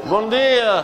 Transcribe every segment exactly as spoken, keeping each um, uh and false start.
Bom dia!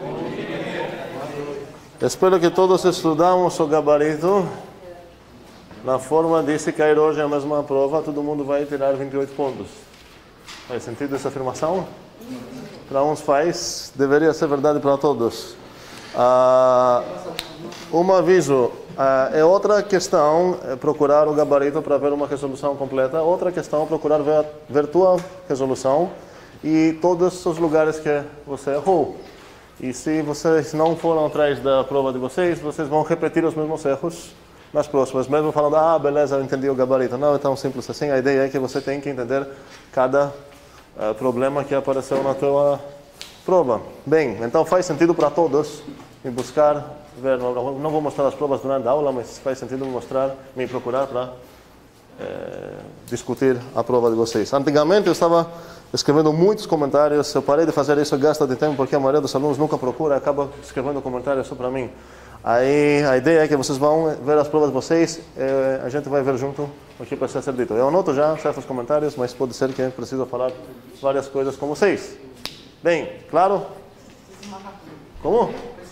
Espero que todos estudamos o gabarito na forma de se cair hoje a mesma prova, todo mundo vai tirar vinte e oito pontos. Faz sentido essa afirmação? Para uns faz, deveria ser verdade para todos. Ah, um aviso, ah, é outra questão é procurar o gabarito para ver uma resolução completa, outra questão é procurar ver, ver tua resolução e todos os lugares que você errou. E se vocês não foram atrás da prova de vocês, vocês vão repetir os mesmos erros nas próximas, mesmo falando, ah, beleza, eu entendi o gabarito. Não é tão simples assim, a ideia é que você tem que entender cada uh, problema que apareceu na tua prova. Bem, então faz sentido para todos me buscar, ver, não vou mostrar as provas durante a aula, mas faz sentido me mostrar, me procurar para eh, discutir a prova de vocês. Antigamente eu estava escrevendo muitos comentários, eu parei de fazer isso, gasta de tempo, porque a maioria dos alunos nunca procura, acaba escrevendo comentários só para mim. Aí a ideia é que vocês vão ver as provas de vocês, eh, a gente vai ver junto o que precisa ser dito. Eu anoto já certos comentários, mas pode ser que preciso falar várias coisas com vocês. Bem, claro? Como?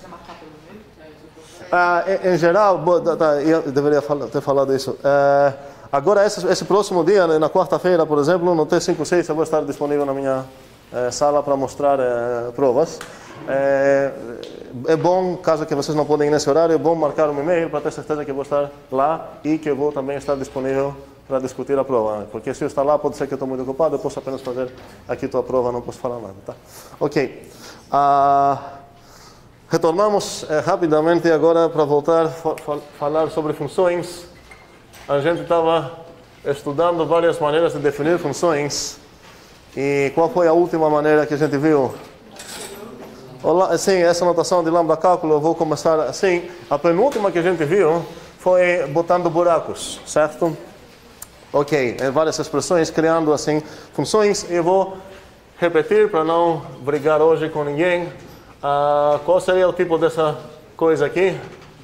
Ah, em, em geral, eu deveria ter falado isso. Ah, agora, esse, esse próximo dia, na quarta-feira, por exemplo, no T cinco seis, eu vou estar disponível na minha eh, sala para mostrar eh, provas. É, é bom, caso que vocês não podem ir nesse horário, é bom marcar um e-mail para ter certeza que eu vou estar lá e que eu vou também estar disponível para discutir a prova. Porque se eu estar lá, pode ser que eu estou muito ocupado, eu posso apenas fazer aqui tua prova, não posso falar nada. Tá? Ok. Ah, retornamos eh, rapidamente agora para voltar a fa falar sobre funções. A gente estava estudando várias maneiras de definir funções. E qual foi a última maneira que a gente viu? Olá, sim, essa notação de lambda cálculo, eu vou começar assim. A penúltima que a gente viu foi botando buracos, certo? Ok, várias expressões, criando assim funções. Eu vou repetir para não brigar hoje com ninguém. Uh, qual seria o tipo dessa coisa aqui?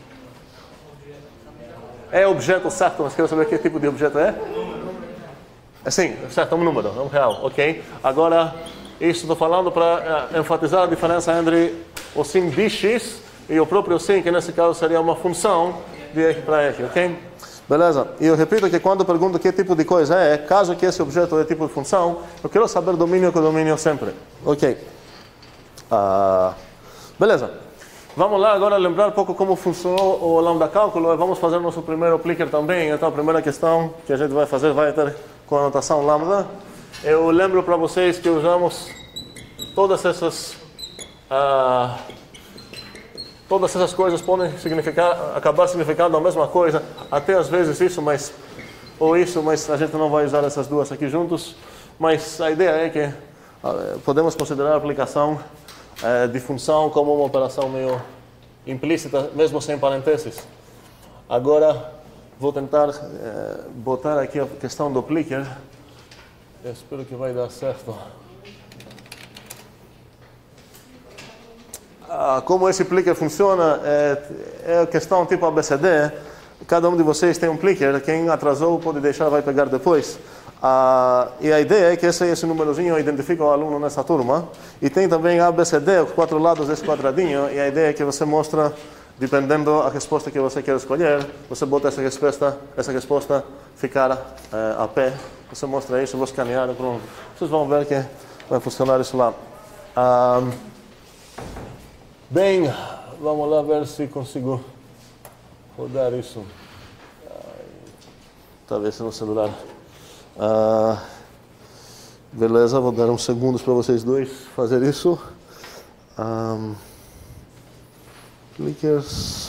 É objeto certo, mas quero saber que tipo de objeto é? É sim, certo, é um número, é um real, ok? Agora, isso estou falando para uh, enfatizar a diferença entre o sim de x e o próprio sim, que nesse caso seria uma função de x para x, ok? Beleza? E eu repito que quando pergunto que tipo de coisa é, caso que esse objeto é tipo de função, eu quero saber domínio com domínio sempre, ok? Uh, beleza? Vamos lá agora lembrar um pouco como funcionou o lambda cálculo e vamos fazer nosso primeiro clicker também. Então a primeira questão que a gente vai fazer vai ter com a notação lambda. Eu lembro para vocês que usamos todas essas uh, todas essas coisas podem significar, acabar significando a mesma coisa, até às vezes isso, mas ou isso, mas a gente não vai usar essas duas aqui juntos. Mas a ideia é que uh, podemos considerar a aplicação uh, de função como uma operação meio implícita, mesmo sem parênteses. Agora vou tentar uh, botar aqui a questão do clicker. Eu espero que vai dar certo. Ah, como esse clicker funciona, é, é questão tipo A B C D. Cada um de vocês tem um clicker, quem atrasou pode deixar, vai pegar depois. Ah, e a ideia é que esse, esse númerozinho identifica o aluno nessa turma. E tem também A B C D, os quatro lados desse quadradinho. E a ideia é que você mostra, dependendo da resposta que você quer escolher, você bota essa resposta, essa resposta ficar é, a pé. Você mostra isso, eu vou escanear, pronto. Vocês vão ver que vai funcionar isso lá. Ah, bem, vamos lá ver se consigo rodar isso. Talvez no celular. Ah, beleza, vou dar uns segundos para vocês dois fazer isso. Um, clickers.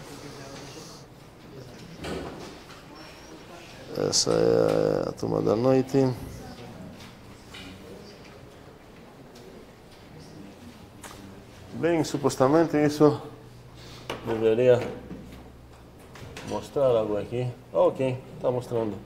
Essa é a turma da noite. Bem, supostamente isso deveria mostrar algo aqui. Oh, ok, está mostrando.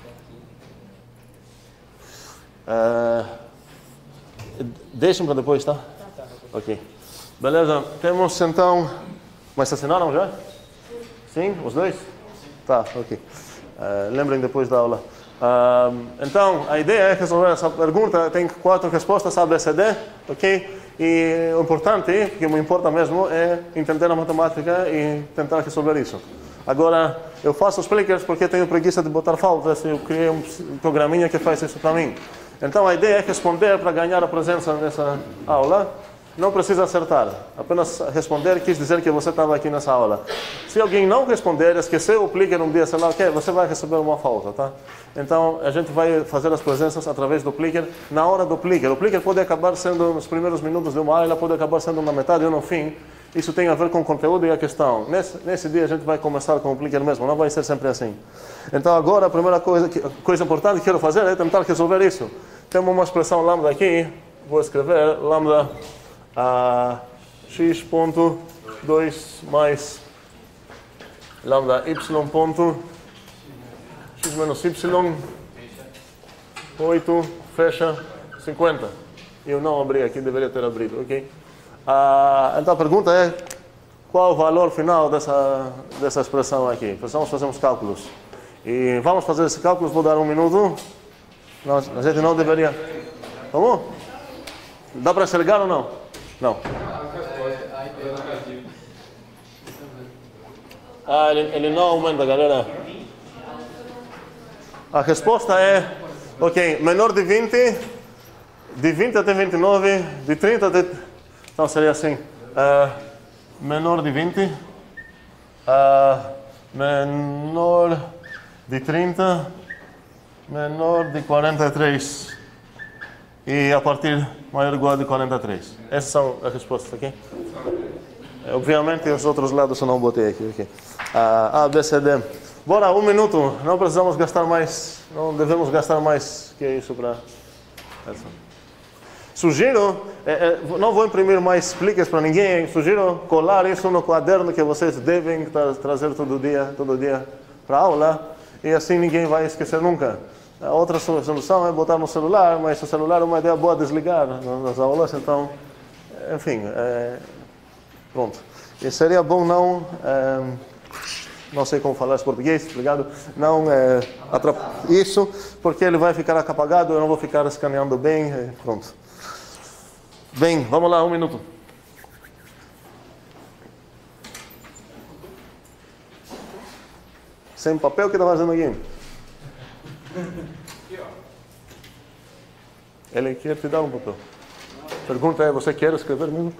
Uh, Deixem para depois, tá? Ok. Beleza, temos então... Mas assinaram já? Sim, os dois? Tá, ok. Uh, lembrem depois da aula. Uh, então, a ideia é resolver essa pergunta. Tem quatro respostas, A, B, C, D, ok? E o importante, que me importa mesmo, é entender a matemática e tentar resolver isso. Agora, eu faço os clickers porque tenho preguiça de botar faltas. Eu criei um programinha que faz isso para mim. Então, a ideia é responder para ganhar a presença nessa aula. Não precisa acertar, apenas responder quis dizer que você estava aqui nessa aula. Se alguém não responder, esqueceu o clicker um dia, sei lá o que, você vai receber uma falta, tá? Então, a gente vai fazer as presenças através do clicker na hora do clicker. O clicker pode acabar sendo nos primeiros minutos de uma aula, pode acabar sendo na metade ou no fim. Isso tem a ver com o conteúdo e a questão. Nesse, nesse dia a gente vai começar com o clicker mesmo, não vai ser sempre assim. Então, agora, a primeira coisa, coisa importante que quero fazer é tentar resolver isso. Temos uma expressão lambda aqui, vou escrever lambda a x ponto dois mais lambda y ponto x menos y oito fecha cinquenta. Eu não abri aqui, deveria ter abrido, ok? Ah, então a pergunta é qual o valor final dessa, dessa expressão aqui? Precisamos fazer uns cálculos. E vamos fazer esse cálculo, vou dar um minuto. Não, a gente não deveria... Vamos? Dá para enxergar ou não? Não. Ah, ele, ele não aumenta, galera. A resposta é, ok, menor de vinte, de vinte até vinte e nove, de trinta até... Então seria assim, uh, menor de vinte, uh, menor de trinta, menor de quarenta e três. E a partir maior ou igual de quarenta e três. Essas são as respostas aqui. Obviamente os outros lados eu não botei aqui. Okay. A, A, B, C, D. Bora, um minuto. Não precisamos gastar mais. Não devemos gastar mais que isso para... Sugiro, é, é, não vou imprimir mais clickers para ninguém. Sugiro colar isso no caderno que vocês devem tra trazer todo dia, todo dia para a aula. E assim ninguém vai esquecer nunca. A outra solução é botar no celular, mas o celular é uma ideia boa desligar nas aulas, então, enfim, é, pronto. E seria bom não, é, não sei como falar esse português, obrigado, não é, atrapalhar isso, porque ele vai ficar apagado, eu não vou ficar escaneando bem, é, pronto. Bem, vamos lá, um minuto. Sem papel, o que está fazendo aqui? Ele quer te dar um papel. Pergunta é, você quer escrever mesmo?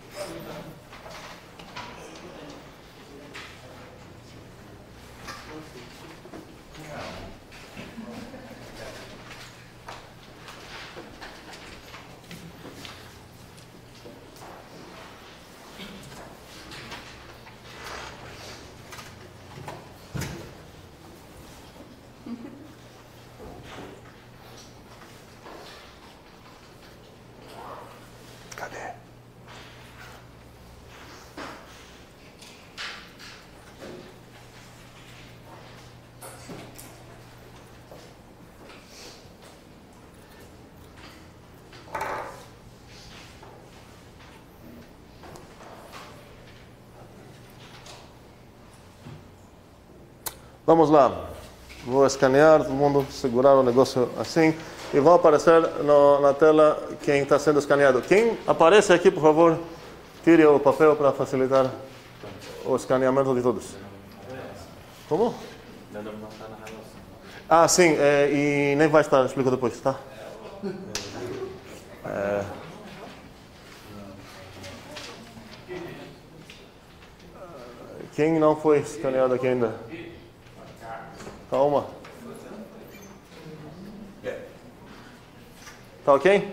Vamos lá. Vou escanear, todo mundo segurar o negócio assim. E vai aparecer no, na tela quem está sendo escaneado. Quem aparece aqui, por favor, tire o papel para facilitar o escaneamento de todos. Como? Ah, sim. É, e nem vai estar, explico depois, tá? É... Quem não foi escaneado aqui ainda? Calma. Tá ok?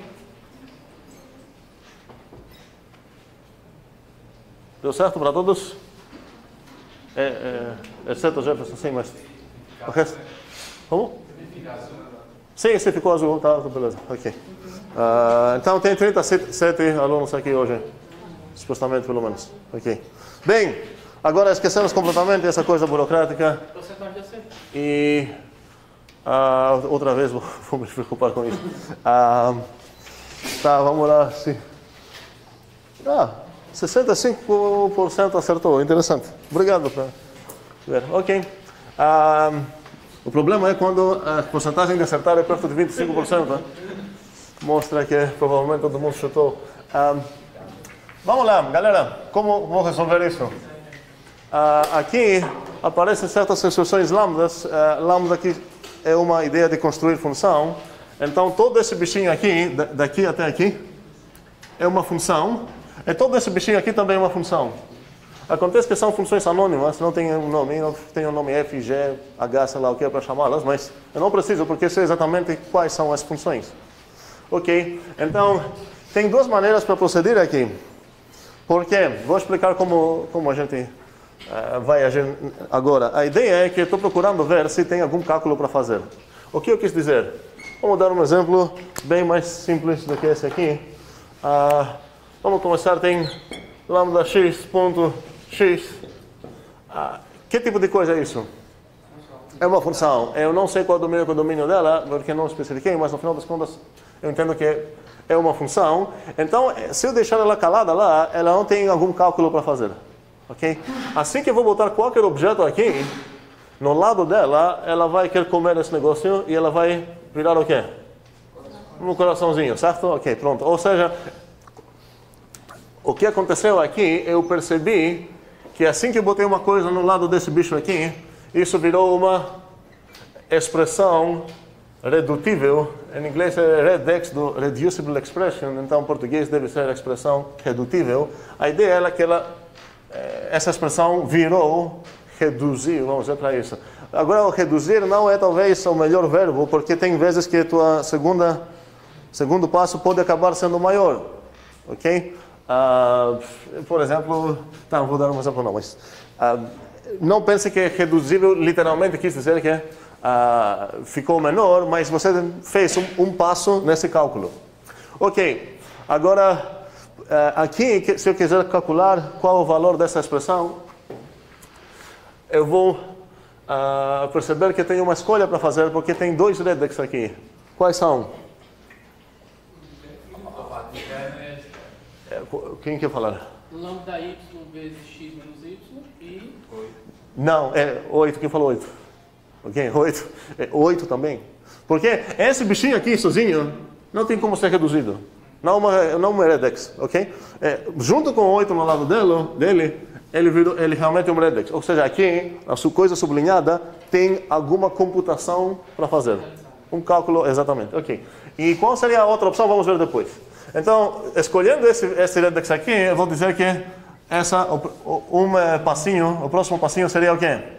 Deu certo para todos? É, é, exceto o Jefferson, sim, mas... O resto? Como? Sim, esse ficou azul, tá, beleza, ok. Uh, então tem trinta e sete alunos aqui hoje, supostamente pelo menos. Ok. Bem, agora esquecemos completamente essa coisa burocrática. E uh, outra vez vou, vou me preocupar com isso. Uh, tá, vamos lá. Sim. Ah, sessenta e cinco por cento acertou, interessante. Obrigado por ver. Ok. Uh, O problema é quando a porcentagem de acertar é perto de vinte e cinco por cento. Né? Mostra que provavelmente todo mundo chutou. Um, vamos lá, galera. Como vou resolver isso? Uh, aqui aparecem certas expressões lambdas. Uh, lambda aqui é uma ideia de construir função. Então, todo esse bichinho aqui, daqui até aqui, é uma função. E todo esse bichinho aqui também é uma função. Acontece que são funções anônimas, não tem um nome, não tem um nome F, G, H, sei lá o que é para chamá-las, mas eu não preciso, porque sei exatamente quais são as funções. Ok? Então, tem duas maneiras para proceder aqui. Por quê? Vou explicar como, como a gente uh, vai agir agora. A ideia é que eu estou procurando ver se tem algum cálculo para fazer. O que eu quis dizer? Vamos dar um exemplo bem mais simples do que esse aqui. Uh, vamos começar, tem lambda x ponto x. Uh, que tipo de coisa é isso? É uma função. Eu não sei qual é o domínio, qual é o domínio dela, porque não especifiquei, mas no final das contas eu entendo que é uma função. Então, se eu deixar ela calada lá, ela não tem algum cálculo para fazer. Ok? Assim que eu vou botar qualquer objeto aqui, no lado dela, ela vai querer comer esse negócio e ela vai virar o quê? Um coraçãozinho, certo? Ok, pronto. Ou seja, o que aconteceu aqui, eu percebi que assim que eu botei uma coisa no lado desse bicho aqui, isso virou uma expressão redutível. Em inglês é redex, do reducible expression, então em português deve ser a expressão redutível. A ideia é que ela, essa expressão virou reduzir, vamos dizer para isso. Agora, o reduzir não é talvez o melhor verbo, porque tem vezes que a tua segunda, segundo passo pode acabar sendo maior. Ok? Uh, por exemplo, tá, vou dar um exemplo não, mas uh, não pense que reduzível literalmente quis dizer que uh, ficou menor, mas você fez um, um passo nesse cálculo. Ok, agora uh, aqui, se eu quiser calcular qual é o valor dessa expressão, eu vou uh, perceber que tenho uma escolha para fazer, porque tem dois redex aqui. Quais são? Quem quer falar? Lambda y vezes x menos y e... Não, é oito. Quem falou oito? Ok, oito. É oito também. Porque esse bichinho aqui, sozinho, não tem como ser reduzido. Não uma, não uma redex, ok? É, junto com oito no lado dele, dele ele, virou, ele realmente é um redex. Ou seja, aqui, a sua coisa sublinhada, tem alguma computação para fazer. Um cálculo, exatamente. Ok. E qual seria a outra opção? Vamos ver depois. Então, escolhendo esse, esse redex aqui, eu vou dizer que essa, um passinho, o próximo passinho seria o quê?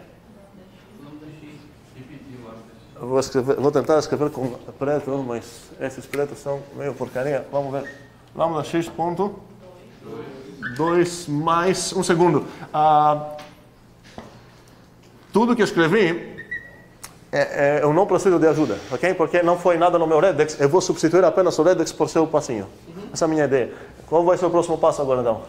Eu vou, escrever, vou tentar escrever com preto, mas esses pretos são meio porcaria. Vamos ver. Lambda x ponto dois mais um segundo. Ah, tudo que escrevi, É, é, eu não preciso de ajuda, ok? Porque não foi nada no meu redex, eu vou substituir apenas o redex por seu passinho. Uhum. Essa é a minha ideia. Qual vai ser o próximo passo agora, então?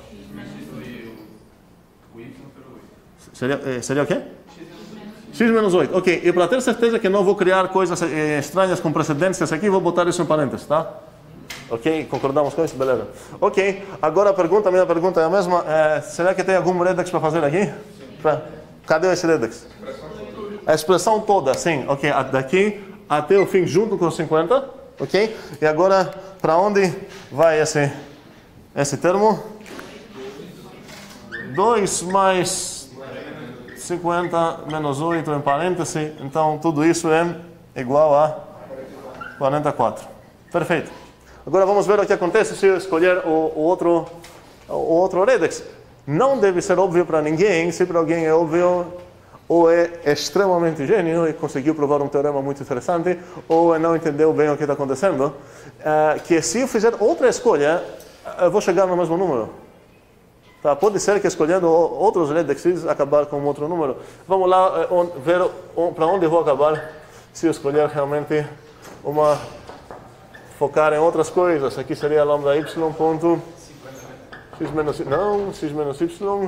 Seria, seria o quê? x menos oito. Ok, e para ter certeza que não vou criar coisas eh, estranhas com precedências aqui, vou botar isso em parênteses, tá? Ok, concordamos com isso? Beleza. Ok, agora a pergunta, a minha pergunta é a mesma. É, será que tem algum redex para fazer aqui? Pra... Cadê esse redex? A expressão toda, sim, ok, daqui até o fim junto com cinquenta, ok? E agora, para onde vai esse, esse termo? dois mais cinquenta menos oito em parêntese, então tudo isso é igual a quarenta e quatro. Perfeito. Agora vamos ver o que acontece se eu escolher o, o, outro, o outro redex. Não deve ser óbvio para ninguém, se para alguém é óbvio, ou é extremamente gênio e conseguiu provar um teorema muito interessante, ou não entendeu bem o que está acontecendo, uh, que se eu fizer outra escolha, eu vou chegar no mesmo número. Tá? Pode ser que escolhendo outros redexes acabar com outro número. Vamos lá uh, on, ver on, para onde vou acabar se eu escolher realmente uma... focar em outras coisas. Aqui seria lambda y ponto x menos y, não, x menos y,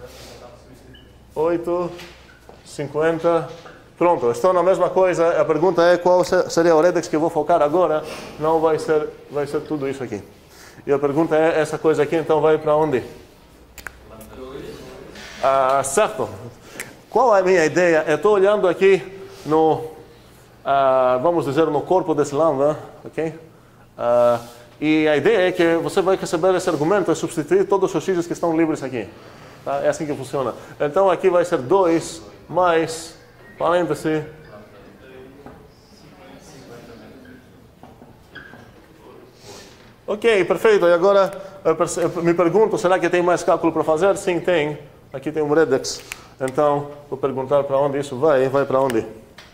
oito... cinquenta, pronto, estou na mesma coisa. A pergunta é qual seria o redex que eu vou focar agora. Não vai ser, vai ser tudo isso aqui. E a pergunta é, essa coisa aqui então vai para onde? Ah, certo. Qual é a minha ideia? Eu estou olhando aqui no, uh, vamos dizer, no corpo desse lambda, ok? Uh, e a ideia é que você vai receber esse argumento e substituir todos os x's que estão livres aqui. Tá? É assim que funciona. Então aqui vai ser dois mais, parêntese, ok, perfeito. E agora eu me pergunto, será que tem mais cálculo para fazer? Sim, tem. Aqui tem um redex. Então, vou perguntar para onde isso vai. Vai para onde?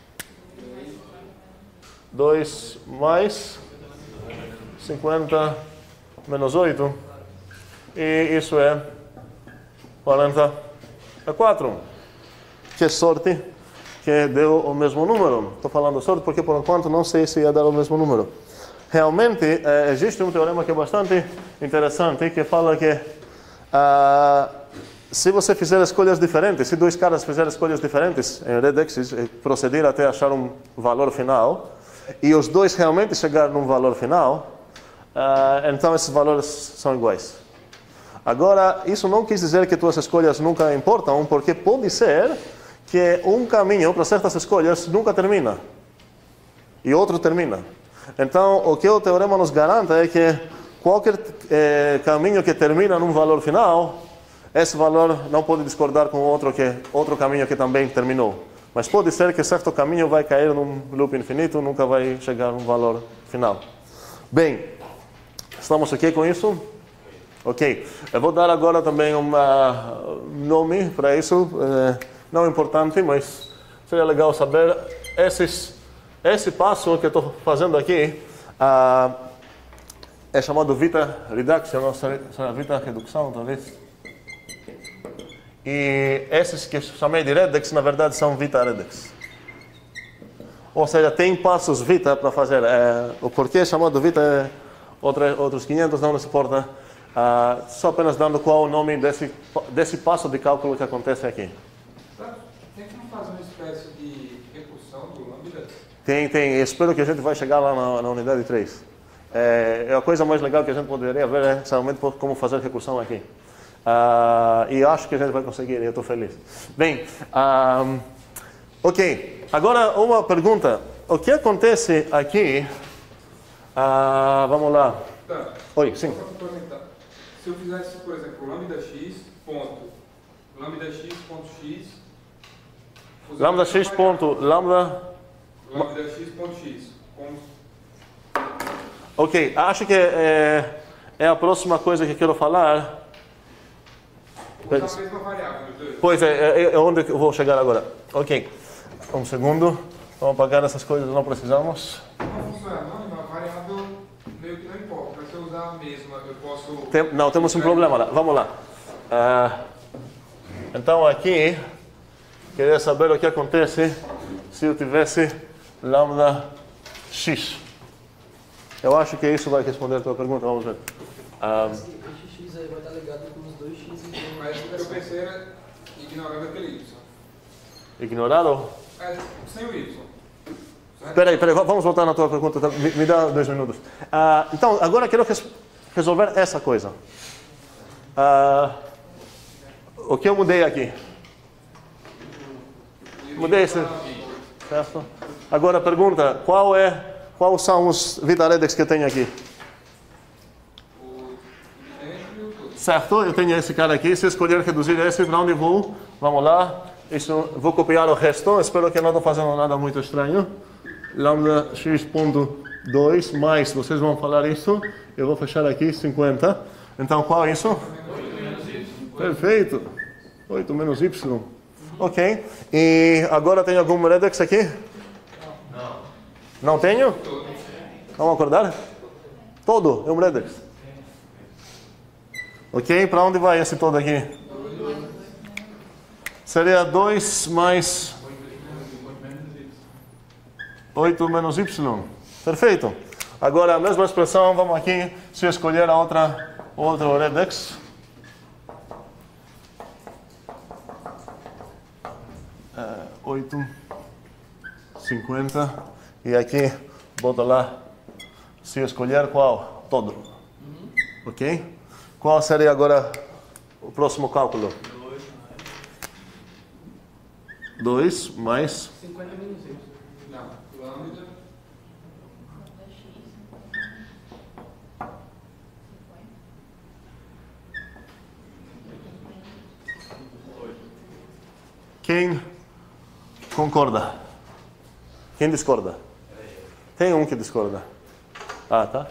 dois mais cinquenta menos oito. E isso é quarenta e quatro. Que sorte que deu o mesmo número. Estou falando sorte porque, por enquanto, não sei se ia dar o mesmo número. Realmente, eh, existe um teorema que é bastante interessante, que fala que uh, se você fizer escolhas diferentes, se dois caras fizerem escolhas diferentes em redexes, proceder até achar um valor final, e os dois realmente chegarem num valor final, uh, então esses valores são iguais. Agora, isso não quis dizer que tuas escolhas nunca importam, porque pode ser que um caminho para certas escolhas nunca termina, e outro termina. Então, o que o teorema nos garante é que qualquer eh, caminho que termina num valor final, esse valor não pode discordar com outro, que, outro caminho que também terminou. Mas pode ser que certo caminho vai cair num loop infinito, nunca vai chegar num valor final. Bem, estamos ok com isso? Ok. Eu vou dar agora também um nome para isso, eh, não importante, mas seria legal saber esses... Esse passo que eu estou fazendo aqui uh, é chamado Vita Reduction, ou será Vita Redução, talvez. E esses que eu chamei de Redex, na verdade, são Vita Redex. Ou seja, tem passos Vita para fazer. É, o porquê é chamado Vita é outra, outros quinhentos, não nos importa. Uh, só apenas dando qual o nome desse, desse passo de cálculo que acontece aqui. Tem que não fazer uma espécie de recursão do lambda? Tem, tem. Espero que a gente vai chegar lá na, na unidade três. É, a coisa mais legal que a gente poderia ver é realmente como fazer recursão aqui. Uh, e acho que a gente vai conseguir, eu estou feliz. Bem, um, ok. Agora uma pergunta. O que acontece aqui? Uh, vamos lá. Tá. Oi, sim. Se eu fizesse, por exemplo, lambda x ponto, lambda x ponto x... Lambda x ponto, lambda... Lambda x ponto x. Como... Ok, acho que é, é a próxima coisa que quero falar. Usar a mesma variável dos dois. Pois é, é, é onde eu vou chegar agora. Ok, um segundo. Vamos apagar essas coisas, não precisamos. Não funciona, não, a variável meio que não importa, mas se eu usar a mesma, eu posso... Tem, não, temos um problema lá. Vamos lá. Uh, então aqui, queria saber o que acontece se eu tivesse lambda x. Eu acho que isso vai responder a tua pergunta, vamos ver. Um, Esse x aí vai estar ligado com os dois x e Mas o que eu pensei era ignorando aquele y. ignorado? É, sem o y. Espera aí, espera aí, vamos voltar na tua pergunta, me, me dá dois minutos. Uh, então, agora quero res resolver essa coisa. Uh, o que eu mudei aqui? Mudei esse... Certo? Agora pergunta, qual é, quais são os Vita Redex que eu tenho aqui? Certo, eu tenho esse cara aqui, se eu escolher reduzir esse, para onde vou? Vamos lá, isso, vou copiar o resto, espero que não estou fazendo nada muito estranho. Lambda x ponto dois mais, vocês vão falar isso, eu vou fechar aqui cinquenta. Então qual é isso? oito menos y. Perfeito, oito menos y. Ok, e agora tem algum redex aqui? Não. Não tenho? Vamos acordar? Todo é um redex. Ok, para onde vai esse todo aqui? Seria dois mais oito menos y. Perfeito. Agora a mesma expressão, vamos aqui, se eu escolher a outra, outro redex. Uh, oito, cinquenta, e aqui, bota lá, se eu escolher qual? Todo. Uhum. Ok? Qual seria agora o próximo cálculo? dois mais... cinquenta menos y. Não, lambda. Quem concorda? Quem discorda? Tem um que discorda. Ah, tá.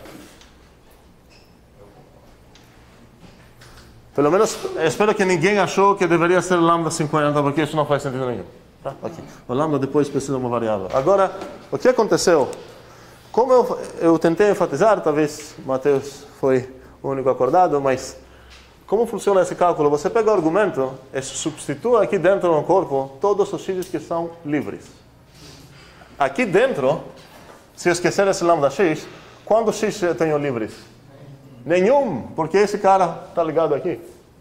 Pelo menos, espero que ninguém achou que deveria ser lambda cinquenta, porque isso não faz sentido nenhum. Tá? Okay. O lambda depois precisa de uma variável. Agora, o que aconteceu? Como eu, eu tentei enfatizar, talvez Mateus foi o único acordado, mas como funciona esse cálculo? Você pega o argumento e substitua aqui dentro no corpo todos os x que são livres. Aqui dentro, se eu esquecer esse lambda x, quantos x eu tenho livres? Nenhum, porque esse cara está ligado aqui.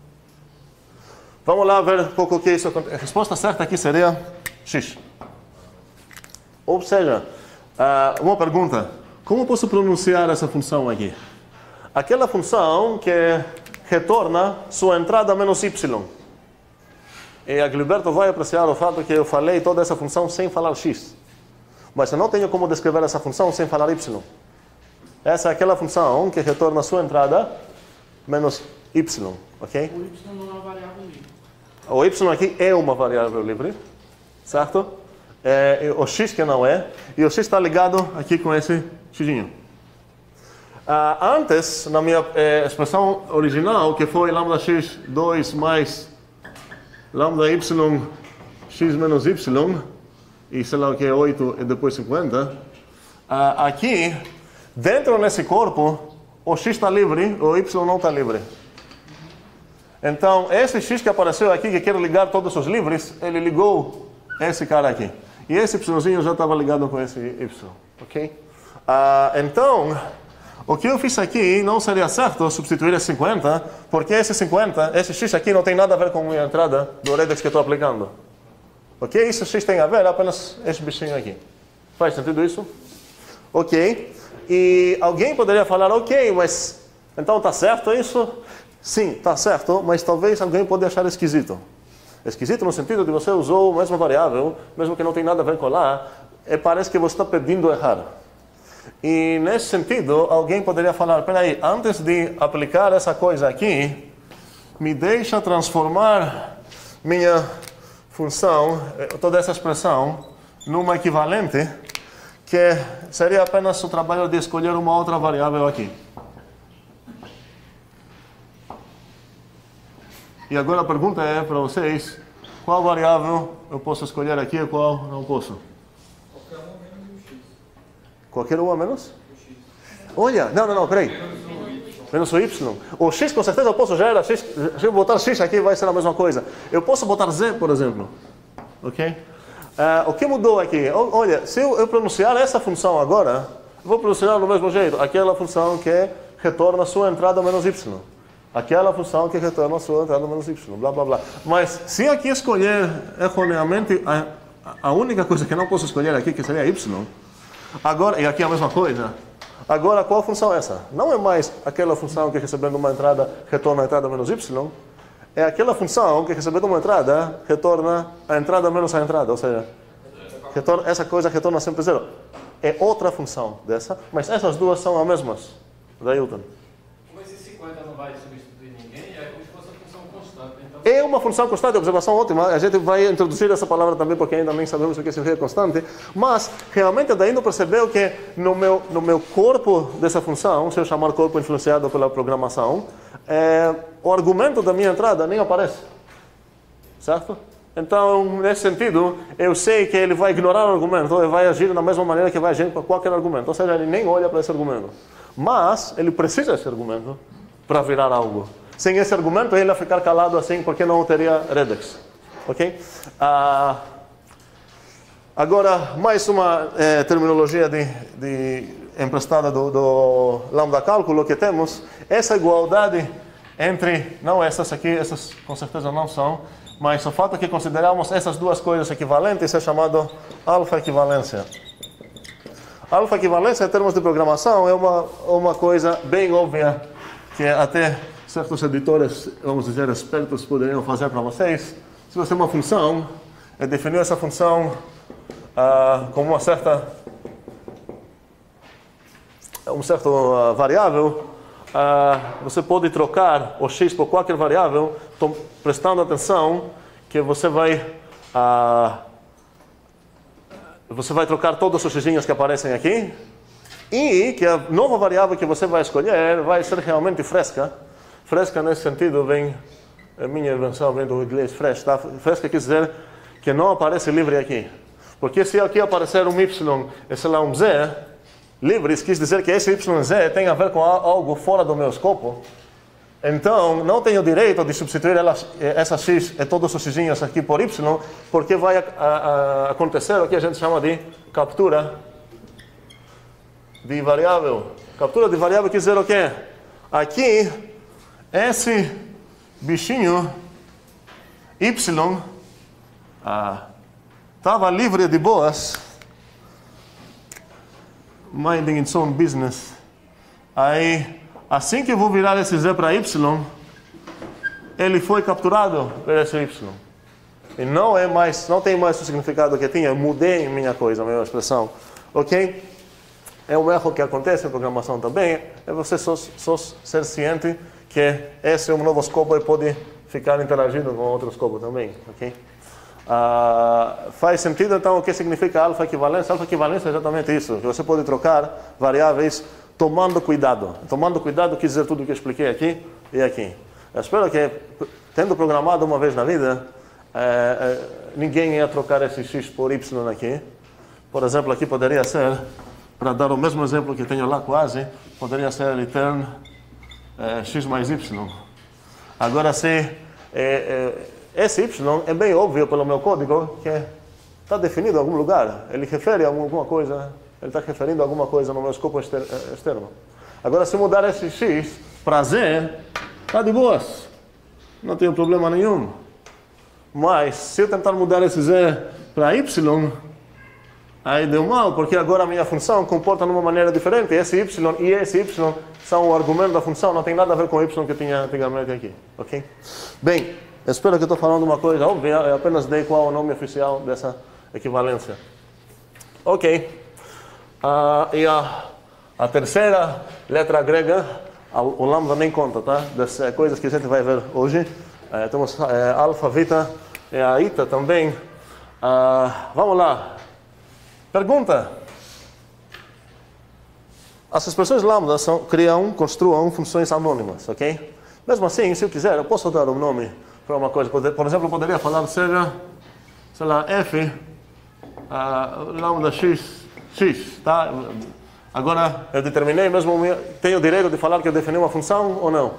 Vamos lá ver um pouco o que isso acontece. A resposta certa aqui seria x. Ou seja, uma pergunta. Como posso pronunciar essa função aqui? Aquela função que retorna sua entrada menos y. E a Gilberto vai apreciar o fato que eu falei toda essa função sem falar x. Mas eu não tenho como descrever essa função sem falar y. Essa é aquela função que retorna a sua entrada menos y, ok? O y não é uma variável livre. O y aqui é uma variável livre, certo? É, o x que não é, e o x está ligado aqui com esse xzinho. Ah, antes, na minha eh, expressão original, que foi lambda x dois mais lambda y x menos y, e sei lá o que é oito e depois cinquenta, ah, aqui... Dentro nesse corpo, o x está livre, o y não está livre. Então, esse x que apareceu aqui, que quer ligar todos os livres, ele ligou esse cara aqui. E esse yzinho já estava ligado com esse y, ok? Ah, então, o que eu fiz aqui não seria certo substituir esse cinquenta, porque esse cinquenta, esse x aqui não tem nada a ver com a minha entrada do redex que eu estou aplicando. Ok? Isso x tem a ver apenas esse bichinho aqui. Faz sentido isso? Ok. E alguém poderia falar, ok, mas então está certo isso? Sim, está certo, mas talvez alguém pode achar esquisito. Esquisito no sentido de você usou a mesma variável, mesmo que não tem nada a ver com lá, e parece que você está pedindo errar. E nesse sentido, alguém poderia falar, espera aí, antes de aplicar essa coisa aqui, me deixa transformar minha função, toda essa expressão, numa equivalente, que seria apenas o trabalho de escolher uma outra variável aqui. E agora a pergunta é para vocês, qual variável eu posso escolher aqui e qual não posso? Qualquer uma menos o x. Qualquer uma menos? O x. Olha, não, não, não, peraí. Menos o y. O x com certeza eu posso já era x, se eu botar x aqui vai ser a mesma coisa. Eu posso botar z, por exemplo. Ok? Uh, o que mudou aqui? Olha, se eu, eu pronunciar essa função agora, eu vou pronunciar do mesmo jeito. Aquela função que retorna a sua entrada menos y. Aquela função que retorna a sua entrada menos y. Blá, blá, blá. Mas se aqui escolher erroneamente a, a única coisa que não posso escolher aqui, que seria y, agora, e aqui a mesma coisa, agora qual função é essa? Não é mais aquela função que recebendo uma entrada retorna a entrada menos y, é aquela função que recebendo uma entrada retorna a entrada menos a entrada, ou seja, retorna, essa coisa retorna sempre zero. É outra função dessa, mas essas duas são as mesmas. Da Hilton. Mas esse cinquenta não vai substituir ninguém, é como se fosse uma função constante. Então... É uma função constante, observação ótima. A gente vai introduzir essa palavra também porque ainda nem sabemos o que significa constante. Mas, realmente, daí não percebeu que no meu, no meu corpo dessa função, se eu chamar corpo influenciado pela programação, é, o argumento da minha entrada nem aparece. Certo? Então, nesse sentido, eu sei que ele vai ignorar o argumento e vai agir da mesma maneira que vai agir para qualquer argumento. Ou seja, ele nem olha para esse argumento. Mas, ele precisa desse argumento para virar algo. Sem esse argumento, ele ia ficar calado assim porque não teria redex. Ok? Ah, agora, mais uma eh, terminologia de, de, emprestada do, do lambda cálculo que temos. Essa igualdade entre, não essas aqui, essas com certeza não são, mas o fato é que consideramos essas duas coisas equivalentes é chamado alfa equivalência. Alfa equivalência, em termos de programação, é uma, uma coisa bem óbvia que até certos editores, vamos dizer, expertos poderiam fazer para vocês. Se você tem uma função, e definiu essa função uh, como uma certa, um certo uh, variável, uh, você pode trocar o x por qualquer variável, prestando atenção que você vai uh, você vai trocar todos os xzinhos que aparecem aqui e que a nova variável que você vai escolher vai ser realmente fresca. Fresca nesse sentido vem, a minha invenção vem do inglês fresh, tá? Fresca quer dizer que não aparece livre aqui. Porque se aqui aparecer um y e sei lá um z, livres quis dizer que esse y e z tem a ver com algo fora do meu escopo. Então, não tenho direito de substituir elas, essa x e todos os xzinhos aqui por y, porque vai a, a, a acontecer o que a gente chama de captura de variável. Captura de variável quer dizer o quê? Aqui, esse bichinho y estava ah, livre de boas, minding its own business. Aí, assim que eu vou virar esse z para y, ele foi capturado por esse y. E não é mais, não tem mais o significado que tinha. Eu mudei minha coisa, minha expressão, ok? É um erro que acontece em programação também. É você só, só ser ciente que esse é um novo escopo e pode ficar interagindo com outro escopo também, ok? Uh, faz sentido então o que significa alfa equivalência? Alfa equivalência é exatamente isso. Que você pode trocar variáveis tomando cuidado. Tomando cuidado quer dizer tudo o que eu expliquei aqui e aqui. Eu espero que, tendo programado uma vez na vida, eh, eh, ninguém ia trocar esse x por y aqui. Por exemplo, aqui poderia ser, para dar o mesmo exemplo que tenho lá quase, poderia ser return eh, x mais y. Agora, se eh, eh, esse y é bem óbvio pelo meu código que está definido em algum lugar. Ele refere a alguma coisa. Ele está referindo a alguma coisa no meu escopo externo. Agora, se mudar esse x para z, está de boas. Não tem problema nenhum. Mas, se eu tentar mudar esse z para y, aí deu mal, porque agora a minha função comporta de uma maneira diferente. Esse y e esse y são o argumento da função, não tem nada a ver com o y que tinha antigamente aqui. Ok? Bem, espero que estou falando uma coisa óbvia, eu apenas dei qual é o nome oficial dessa equivalência. Ok. Uh, e a, a terceira letra grega, o lambda nem conta, tá? Das uh, coisas que a gente vai ver hoje. Uh, temos uh, alfa, beta e a eta também. Uh, vamos lá. Pergunta. As expressões lambda são, criam, construam funções anônimas, ok? Mesmo assim, se eu quiser, eu posso dar um nome para uma coisa. Por exemplo, eu poderia falar, seja, sei lá, f, uh, lambda x, x, tá? Agora, eu determinei, mesmo tenho o direito de falar que eu defini uma função ou não?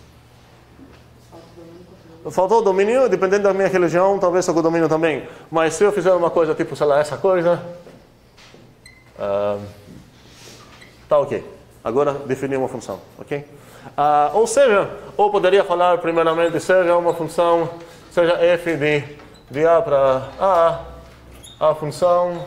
Faltou o domínio, dependendo da minha religião, talvez com o domínio também. Mas se eu fizer uma coisa tipo, sei lá, essa coisa, uh, tá ok. Agora defini uma função, ok? Uh, ou seja, ou poderia falar primeiramente, seja uma função, seja f de, de a para a, a função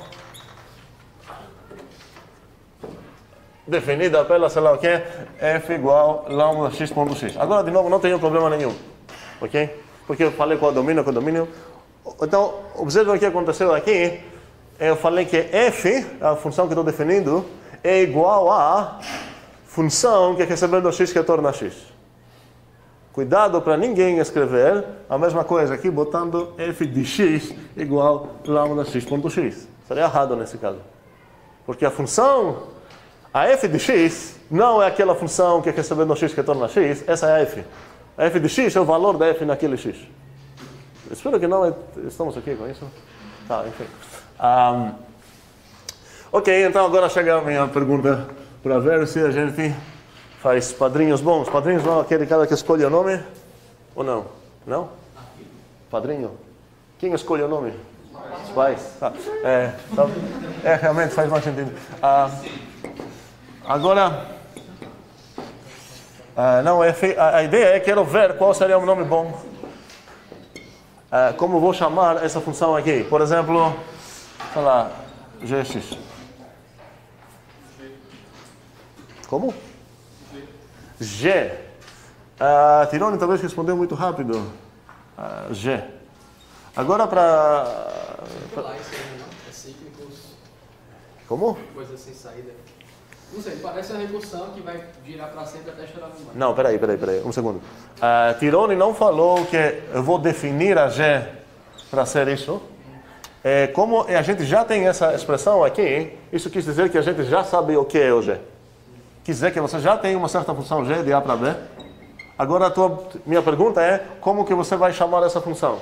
definida pela, sei lá o que, f igual lambda x ponto x. Agora, de novo, não tenho problema nenhum, ok? Porque eu falei qual é o domínio, qual é o domínio. Então, observe o que aconteceu aqui. Eu falei que f, a função que estou definindo, é igual a função que recebendo x que torna x. Cuidado para ninguém escrever a mesma coisa aqui, botando f de x igual lambda x ponto x. Seria errado nesse caso. Porque a função, a f de x, não é aquela função que recebendo x que torna x, essa é a f. A f de x é o valor da f naquele x. Espero que não estamos aqui com isso. Tá, enfim. Um, ok, então agora chega a minha pergunta para ver se a gente faz padrinhos bons. Padrinhos não é aquele cara que escolhe o nome? Ou não? Não? Padrinho? Quem escolhe o nome? Os pais. Tá. É, tá. É, realmente faz mais sentido. Uh, agora, uh, não, é fe... a, a ideia é que quero ver qual seria um nome bom. Uh, como vou chamar essa função aqui? Por exemplo, sei lá, gx. Como? G. Uh, Tirone talvez respondeu muito rápido. Uh, G. Agora para circular isso aí, não? É cíclicos, Como? coisa sem saída. Não sei, parece uma recursão que vai girar para sempre até chorar no mar. Não, peraí, peraí, peraí, um segundo. Uh, Tirone não falou que eu vou definir a G para ser isso. É, como a gente já tem essa expressão aqui, isso quis dizer que a gente já sabe o que é o G. Quer dizer que você já tem uma certa função G de A para B. Agora a tua, minha pergunta é, como que você vai chamar essa função?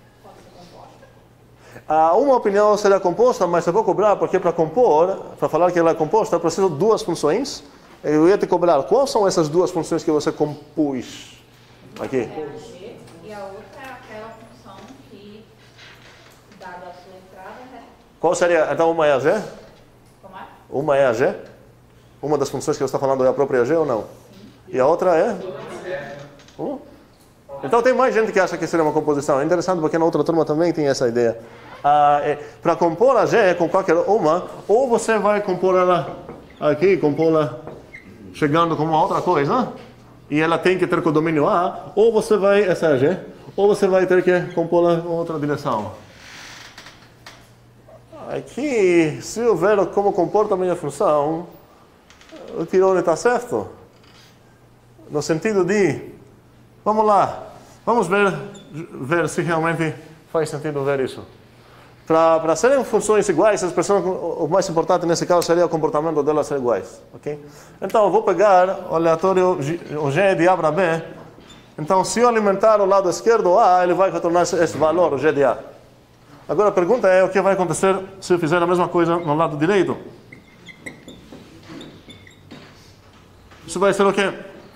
Ah, uma opinião seria composta, mas eu vou cobrar, porque para compor, para falar que ela é composta, eu preciso de duas funções. Eu ia te cobrar, quais são essas duas funções que você compôs aqui? É a G, e a outra é aquela função que, dada a sua entrada, é... Qual seria? Então uma é a G? Como é? Uma é a G? Uma das funções que você está falando é a própria G ou não? Sim. E a outra é? Uh? Então tem mais gente que acha que seria uma composição. É interessante porque na outra turma também tem essa ideia. Ah, é, para compor a G com qualquer uma, ou você vai compor ela aqui, compor-la chegando com uma outra coisa, e ela tem que ter codomínio A, ou você vai, essa é a G, ou você vai ter que compor-la em outra direção. Aqui, se eu ver como comporta a minha função, o Tirone está certo. No sentido de, vamos lá, vamos ver, ver se realmente faz sentido ver isso. Para serem funções iguais, a expressão, o mais importante nesse caso seria o comportamento delas ser iguais. Okay? Então, eu vou pegar o aleatório, o G de A para B. Então, se eu alimentar o lado esquerdo A, ele vai retornar esse valor, o G de A. Agora, a pergunta é o que vai acontecer se eu fizer a mesma coisa no lado direito. Isso vai ser o quê?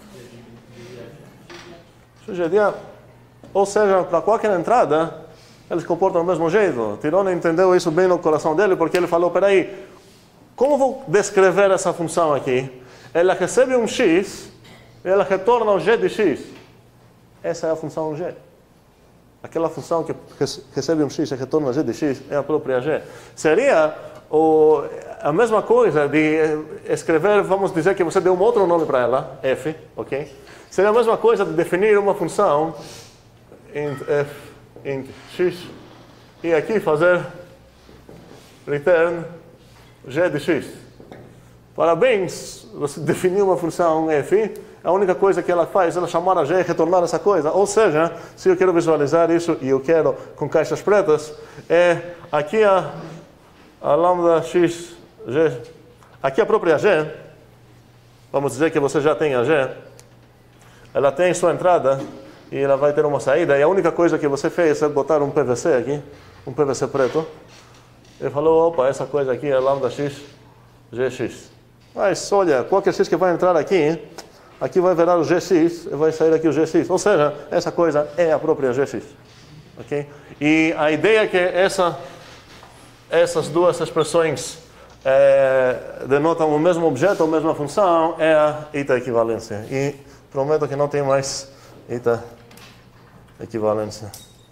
G de A. Ou seja, para qualquer entrada, eles se comportam do mesmo jeito. Tirone entendeu isso bem no coração dele, porque ele falou, peraí, como vou descrever essa função aqui? Ela recebe um x, e ela retorna o g de x. Essa é a função g. Aquela função que recebe um x e retorna g de x é a própria g. Seria o, a mesma coisa de escrever, vamos dizer que você deu um outro nome para ela, f, ok? Seria a mesma coisa de definir uma função int f int x, e aqui fazer return g de x. Parabéns, você definiu uma função f, a única coisa que ela faz é ela chamar a g e retornar essa coisa. Ou seja, se eu quero visualizar isso, e eu quero com caixas pretas, é aqui a, a lambda x, g, aqui a própria g, vamos dizer que você já tem a g, ela tem sua entrada, e ela vai ter uma saída, e a única coisa que você fez é botar um P V C aqui, um P V C preto. Ele falou, opa, essa coisa aqui é lambda x, gx. Mas, olha, qualquer x que vai entrar aqui, aqui vai virar o gx, e vai sair aqui o gx. Ou seja, essa coisa é a própria gx. Okay? E a ideia é que essa, essas duas expressões é, denotam o mesmo objeto, a mesma função, é a eta equivalência. E prometo que não tem mais eta equivalência.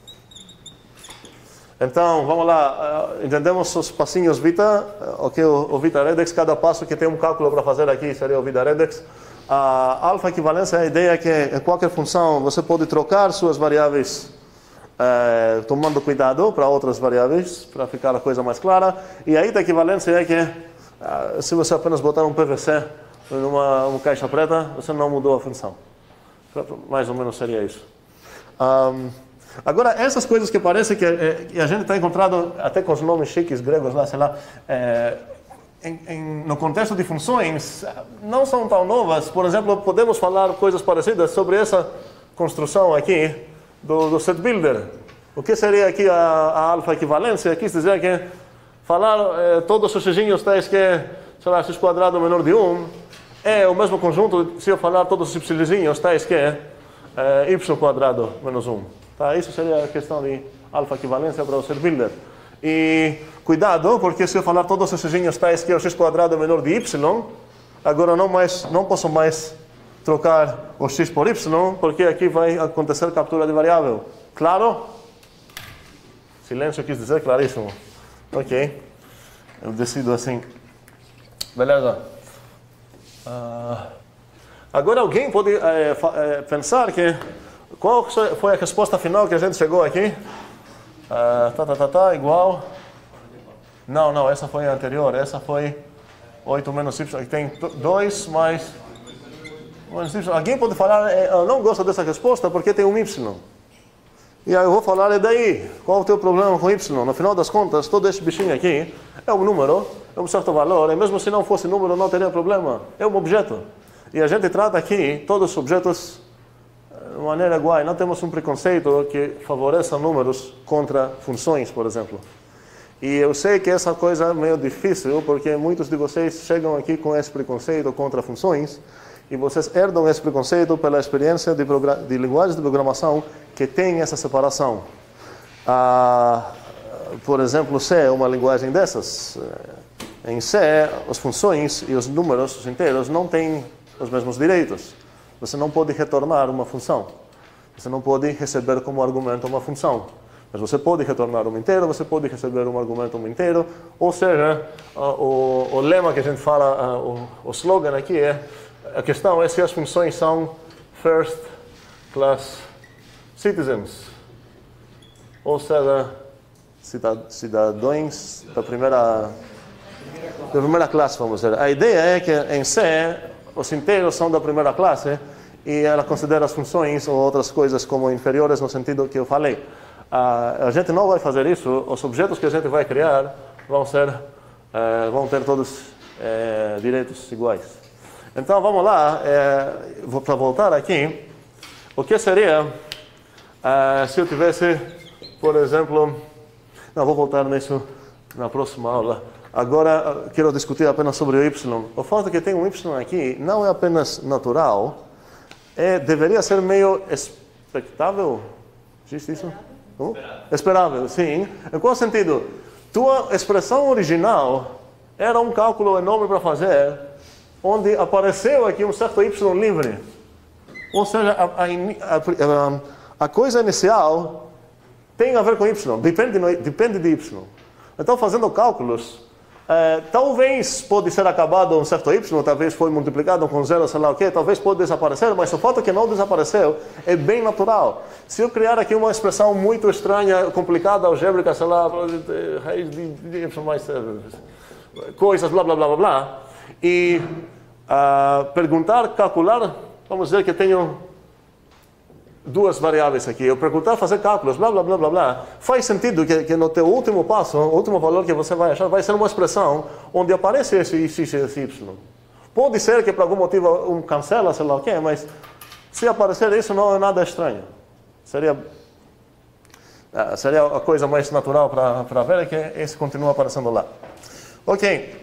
Então, vamos lá, entendemos os passinhos Vita, ok, o, o Vita Redex, cada passo que tem um cálculo para fazer aqui seria o Vita Redex. A alfa equivalência é a ideia que em qualquer função você pode trocar suas variáveis eh, tomando cuidado para outras variáveis, para ficar a coisa mais clara. E a eta equivalência é que eh, se você apenas botar um P V C numa uma caixa preta, você não mudou a função. Mais ou menos seria isso. Um, agora, essas coisas que parecem que, é, que a gente está encontrando, até com os nomes chiques gregos lá, sei lá, é, em, em, no contexto de funções, não são tão novas. Por exemplo, podemos falar coisas parecidas sobre essa construção aqui do, do set builder. O que seria aqui a, a alfa equivalência? Quis dizer que falar é, todos os xzinhos tais que, sei lá, x quadrado menor de um, é o mesmo conjunto se eu falar todos os yzinhos tais que é, y quadrado menos um. Tá? Isso seria a questão de alfa equivalência para o set builder. E cuidado, porque se eu falar todos os xzinhos tais que é o x quadrado menor de y, agora não, mais, não posso mais trocar o x por y, porque aqui vai acontecer captura de variável. Claro? Silêncio quis dizer claríssimo. Ok. Eu decido assim. Beleza. Uh, agora alguém pode é, é, pensar que qual foi a resposta final que a gente chegou aqui? Uh, tá, tá, tá, tá, igual Não, não, essa foi a anterior. Essa foi oito menos y. Tem dois mais... Alguém pode falar, eu não gosto dessa resposta porque tem um y. E aí eu vou falar, e daí? Qual o teu problema com y? No final das contas, todo esse bichinho aqui é um número, é um certo valor, e mesmo se não fosse número não teria problema. É um objeto. E a gente trata aqui todos os objetos de maneira igual. Não temos um preconceito que favoreça números contra funções, por exemplo. E eu sei que essa coisa é meio difícil, porque muitos de vocês chegam aqui com esse preconceito contra funções, e vocês herdam esse preconceito pela experiência de, de linguagens de programação que tem essa separação. Ah, por exemplo, C é uma linguagem dessas. Em C, as funções e os números, os inteiros, não têm os mesmos direitos. Você não pode retornar uma função. Você não pode receber como argumento uma função. Mas você pode retornar um inteiro, você pode receber um argumento um inteiro. Ou seja, o, o lema que a gente fala, o, o slogan aqui é: a questão é se as funções são first class citizens. Ou seja, cidadãos da primeira, da primeira classe, vamos dizer. A ideia é que em C, os inteiros são da primeira classe e ela considera as funções ou outras coisas como inferiores no sentido que eu falei. Uh, a gente não vai fazer isso. Os objetos que a gente vai criar vão ser, uh, vão ter todos uh, direitos iguais. Então vamos lá, uh, para voltar aqui, o que seria uh, se eu tivesse, por exemplo, não vou voltar nisso na próxima aula. Agora uh, quero discutir apenas sobre o y. O fato de que tem um y aqui não é apenas natural, é, deveria ser meio expectável. Existe isso? Uh? Esperável, sim. Em qual sentido? Tua expressão original era um cálculo enorme para fazer, onde apareceu aqui um certo y livre. Ou seja, a, a, a, a coisa inicial tem a ver com y, depende, depende de y. Então, fazendo cálculos, é, talvez pode ser acabado um certo y, talvez foi multiplicado com zero, sei lá o quê, talvez pode desaparecer, mas o fato que não desapareceu é bem natural. Se eu criar aqui uma expressão muito estranha, complicada, algébrica, sei lá, raiz de, de y mais coisas, blá, blá, blá, blá, blá, e uh, perguntar, calcular, vamos dizer que tenho duas variáveis aqui, eu perguntar, fazer cálculos, blá, blá, blá, blá, blá, faz sentido que, que no teu último passo, o último valor que você vai achar, vai ser uma expressão onde aparece esse x e esse y. Pode ser que por algum motivo um cancela, sei lá o quê, mas se aparecer isso não é nada estranho. Seria, uh, seria a coisa mais natural para ver é que esse continua aparecendo lá. Ok.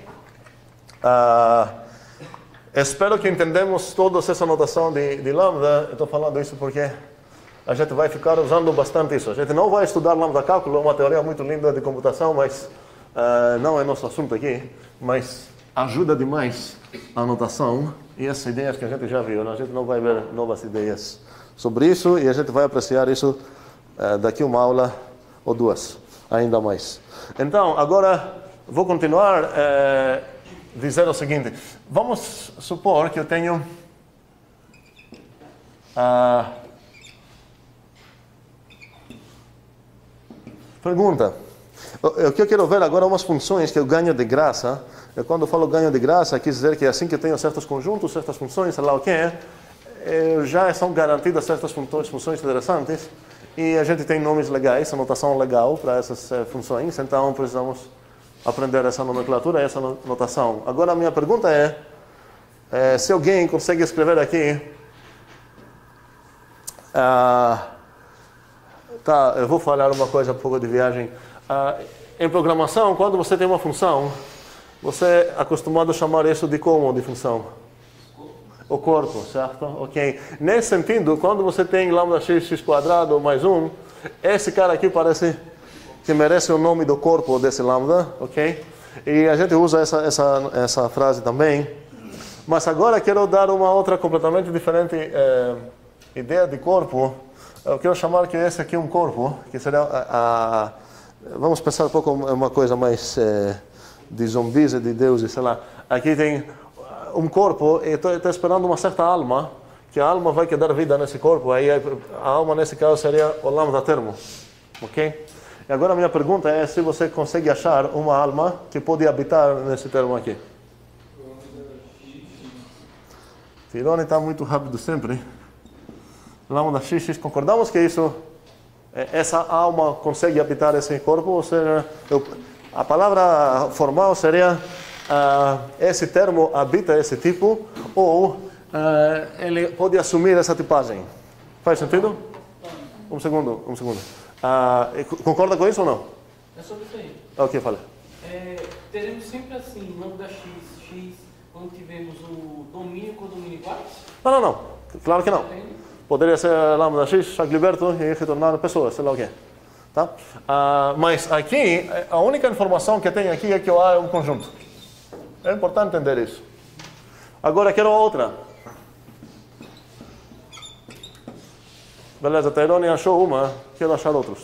Uh, espero que entendemos todos essa notação de, de lambda. Estou falando isso porque a gente vai ficar usando bastante isso. A gente não vai estudar lambda cálculo, é uma teoria muito linda de computação, mas uh, não é nosso assunto aqui. Mas ajuda demais a notação e as ideias que a gente já viu. A gente não vai ver novas ideias sobre isso e a gente vai apreciar isso uh, daqui uma aula ou duas, ainda mais. Então, agora vou continuar uh, dizer o seguinte. Vamos supor que eu tenho uh, pergunta. O que eu quero ver agora umas funções que eu ganho de graça. Eu, quando eu falo ganho de graça, quer dizer que assim que eu tenho certos conjuntos, certas funções, sei lá o que é, já são garantidas certas funções interessantes e a gente tem nomes legais, anotação legal para essas uh, funções, então precisamos aprender essa nomenclatura, essa notação. Agora a minha pergunta é, é se alguém consegue escrever aqui, uh, tá, eu vou falar uma coisa um pouco de viagem. Uh, em programação, quando você tem uma função, você é acostumado a chamar isso de como de função? O corpo, certo? Ok. Nesse sentido, quando você tem lambda x, x quadrado mais um, esse cara aqui parece que merece o nome do corpo desse lambda, ok? E a gente usa essa, essa, essa frase também. Mas agora quero dar uma outra completamente diferente é, ideia de corpo. Eu quero chamar que esse aqui é um corpo, que seria a, a vamos pensar um pouco uma coisa mais é, de zumbis e de deuses, sei lá. Aqui tem um corpo e estou esperando uma certa alma, que a alma vai dar vida nesse corpo. Aí a alma nesse caso seria o lambda termo, ok? E agora a minha pergunta é se você consegue achar uma alma que pode habitar nesse termo aqui. Tirone está muito rápido sempre. Lambda x, x, concordamos que isso, essa alma consegue habitar esse corpo? Ou seja, eu, a palavra formal seria uh, esse termo habita esse tipo, ou uh, ele pode assumir essa tipagem. Faz sentido? Um segundo, um segundo. Uh, concorda com isso ou não? É sobre isso aí. Ok, fala. É, teremos sempre assim, lambda x, x, quando tivermos o domínio com o domínio iguais? Não, não, não. Claro que não. Poderia ser lambda x, Jacques Liberto, e retornar pessoas, sei lá o quê. Tá? Uh, mas aqui, a única informação que tem aqui é que o A é um conjunto. É importante entender isso. Agora, quero outra. Beleza, Tairone achou uma, quero achar outros.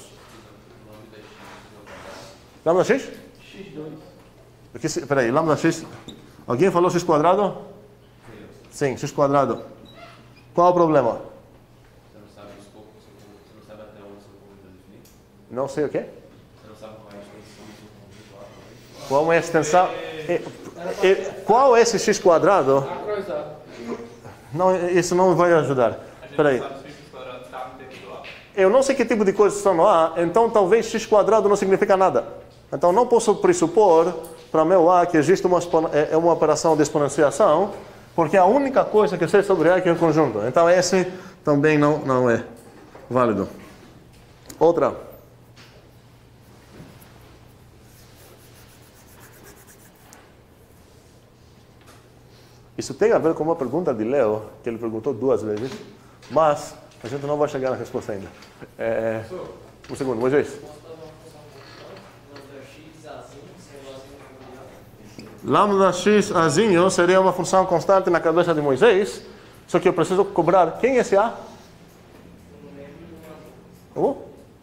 Lambda x? x dois. Aqui, peraí, lambda x. Alguém falou x quadrado? Sim, x quadrado. Qual é o problema? Você não sabe os poucos, você não sabe até onde o seu conjunto é definido? Não sei o quê? Você não sabe qual é a extensão do seu conjunto lá? Qual é a extensão? E, e, qual é esse x quadrado? A cruzada. Não, isso não vai ajudar. Espera aí. Eu não sei que tipo de coisas estão no A, então talvez x quadrado não significa nada. Então não posso pressupor para meu A que existe uma, é uma operação de exponenciação, porque a única coisa que sei sobre A é que é um conjunto. Então esse também não, não é válido. Outra. Isso tem a ver com uma pergunta de Leo, que ele perguntou duas vezes, mas a gente não vai chegar na resposta ainda. É... Um segundo, Moisés. Lambda x azinho seria uma função constante na cabeça de Moisés, só que eu preciso cobrar. Quem é esse A? Oh?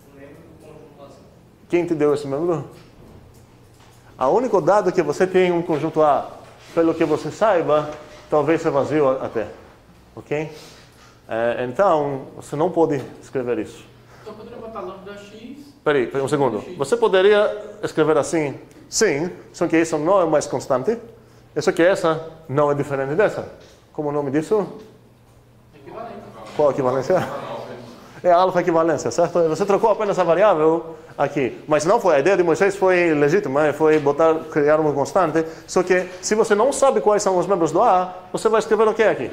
Quem te deu esse membro? O único dado que você tem um conjunto A, pelo que você saiba, talvez seja vazio até. Ok? É, então, você não pode escrever isso. Então, poderia botar lambda x... Peraí, um segundo. Você poderia escrever assim, sim, só que isso não é mais constante, só que essa não é diferente dessa. Como o nome disso? Equivalente. Qual a equivalência? É a alfa equivalência, certo? Você trocou apenas a variável aqui. Mas não foi, a ideia de Moisés foi legítima, foi botar, criar uma constante, só que se você não sabe quais são os membros do A, você vai escrever o que aqui?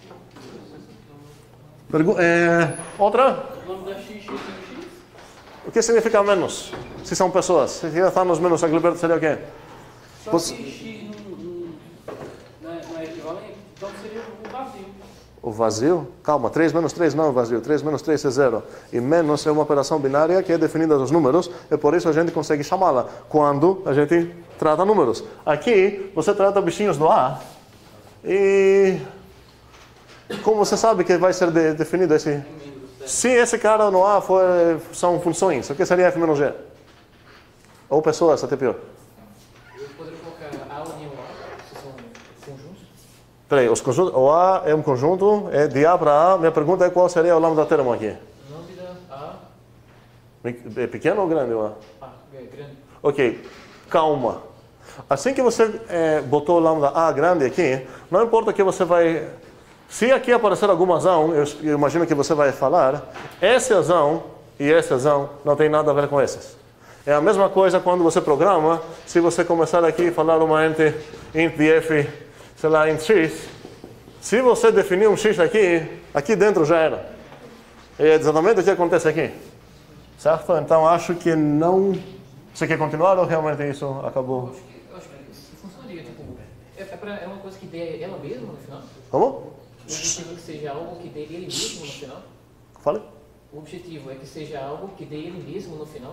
Pergu é, outra? Lambda x, x, x. O que significa menos? Se são pessoas. Se está nos menos, a Gilberto seria o quê? Só Você... que x não, não, é, não é equivalente, então seria o vazio. O vazio? Calma, três menos três não é vazio. três menos três é zero. E menos é uma operação binária que é definida dos números, e por isso a gente consegue chamá-la quando a gente trata números. Aqui, você trata bichinhos do A. E... como você sabe que vai ser de, definido esse... Se esse cara no A for, são funções, o que seria F menos G? Ou pessoas, até pior. Eu poderia colocar A união A, se são conjuntos. Peraí, os conjuntos, o A é um conjunto, é de A para A. Minha pergunta é qual seria o lambda termo aqui? Lambda A... É pequeno ou grande o A? A, é grande. Ok, calma. Assim que você é, botou o lambda A grande aqui, não importa que você vai... Se aqui aparecer alguma azão, eu, eu imagino que você vai falar, esse azão e esse azão não tem nada a ver com esses. É a mesma coisa quando você programa, se você começar aqui a falar uma int, int de f, sei lá, int x, se você definir um x aqui, aqui dentro já era. É exatamente o que acontece aqui. Certo? Então acho que não... Você quer continuar ou realmente isso acabou? Eu acho que, eu acho que funcionaria, tipo, é, é, pra, é uma coisa que dê ela mesma no final? Como? O objetivo é que seja algo que dê ele mesmo no final? Fale. O objetivo é que seja algo que dê ele mesmo no final?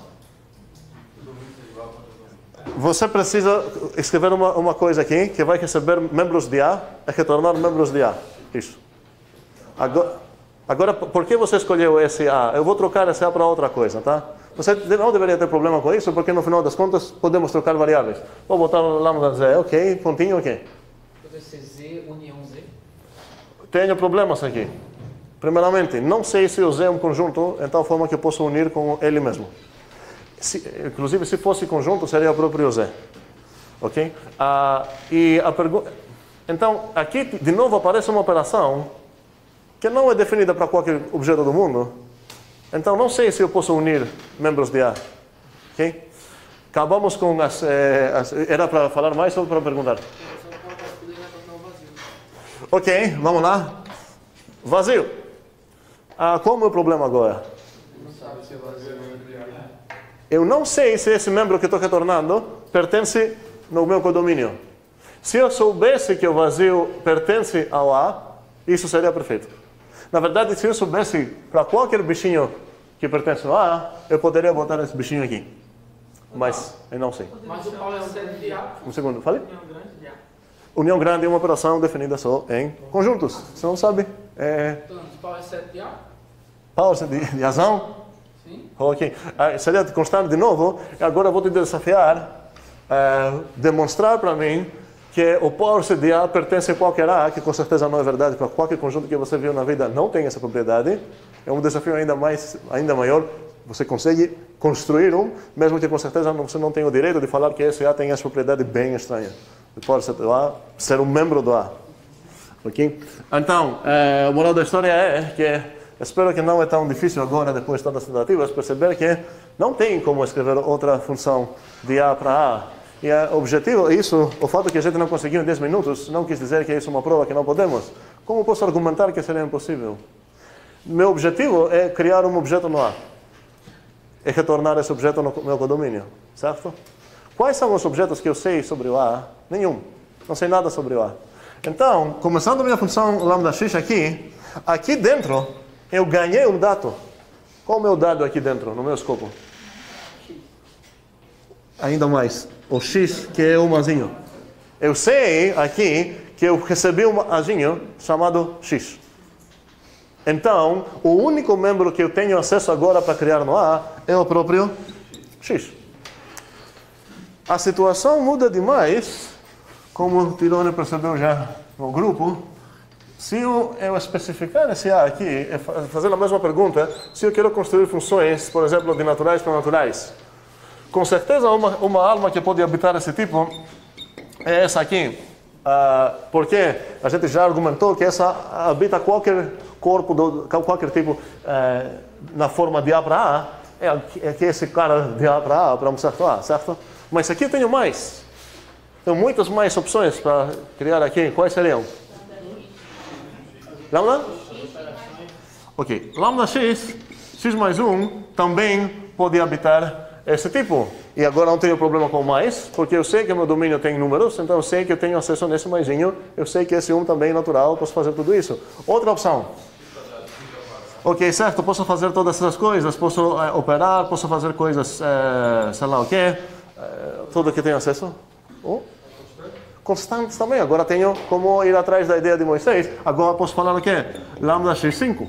Você precisa escrever uma, uma coisa aqui, que vai receber membros de A e retornar membros de A. Isso. Agora, agora, por que você escolheu esse A? Eu vou trocar esse A para outra coisa, tá? Você não deveria ter problema com isso, porque no final das contas podemos trocar variáveis. Vou botar lambda Z, ok, pontinho, ok. Pode ser Z união Z? Tenho problemas aqui. Primeiramente, não sei se o Z é um conjunto em tal forma que eu posso unir com ele mesmo. Se, inclusive, se fosse conjunto, seria o próprio Z. Ok? Ah, e a pergunta... Então, aqui, de novo, aparece uma operação que não é definida para qualquer objeto do mundo. Então, não sei se eu posso unir membros de A. Ok? Acabamos com as... Eh, as era para falar mais ou para perguntar? Ok, vamos lá. Vazio. Ah, qual é o meu problema agora? Eu não sei se esse membro que estou retornando pertence no meu condomínio. Se eu soubesse que o vazio pertence ao A, isso seria perfeito. Na verdade, se eu soubesse para qualquer bichinho que pertence ao A, eu poderia botar esse bichinho aqui. Mas eu não sei. Mas o Paulo é um set de A. Um segundo, fale? União grande de A. União grande é uma operação definida só em conjuntos. Você não sabe? É... Então, o Paulo é set de A? Paulo de, de razão? Sim. Ok. Ah, seria constante de novo. Agora vou te desafiar a demonstrar para mim que o power de A pertence a qualquer A, que com certeza não é verdade, para qualquer conjunto que você viu na vida não tem essa propriedade. É um desafio ainda, mais, ainda maior. Você consegue construir um, mesmo que com certeza você não tenha o direito de falar que esse A tem essa propriedade bem estranha. O power do A ser um membro do A. Ok? Então, a moral da história é que espero que não é tão difícil agora, depois de todas as tentativas, perceber que não tem como escrever outra função de A para A. E o objetivo, isso, o fato que a gente não conseguiu em dez minutos, não quis dizer que isso é uma prova que não podemos. Como posso argumentar que seria impossível? Meu objetivo é criar um objeto no A. E retornar esse objeto no meu condomínio, certo? Quais são os objetos que eu sei sobre o A? Nenhum. Não sei nada sobre o A. Então, começando a minha função lambda x aqui, aqui dentro eu ganhei um dado. Qual é o meu dado aqui dentro, no meu escopo? Ainda mais, o x, que é o azinho. Eu sei aqui que eu recebi um azinho chamado x. Então, o único membro que eu tenho acesso agora para criar no A é o próprio x. A situação muda demais, como o Tirone percebeu já no grupo. Se eu, eu especificar esse A aqui, é fazer a mesma pergunta, se eu quero construir funções, por exemplo, de naturais para naturais. Com certeza, uma, uma alma que pode habitar esse tipo é essa aqui. Uh, porque a gente já argumentou que essa habita qualquer corpo, do, qualquer tipo, uh, na forma de A para A. É, é que esse cara de A para A, para um certo A, certo? Mas aqui eu tenho mais. Tenho muitas mais opções para criar aqui. Quais seriam? Lambda? Ok. Lambda x, x mais um, também pode habitar esse tipo. E agora não tenho problema com mais, porque eu sei que o meu domínio tem números, então eu sei que eu tenho acesso nesse maisinho, eu sei que esse um também é natural, posso fazer tudo isso. Outra opção. Ok, certo, posso fazer todas essas coisas, posso é, operar, posso fazer coisas, é, sei lá o quê, é, tudo que tenho acesso. Oh. Constantes também, agora tenho como ir atrás da ideia de Moisés, agora posso falar o quê? Lambda x cinco.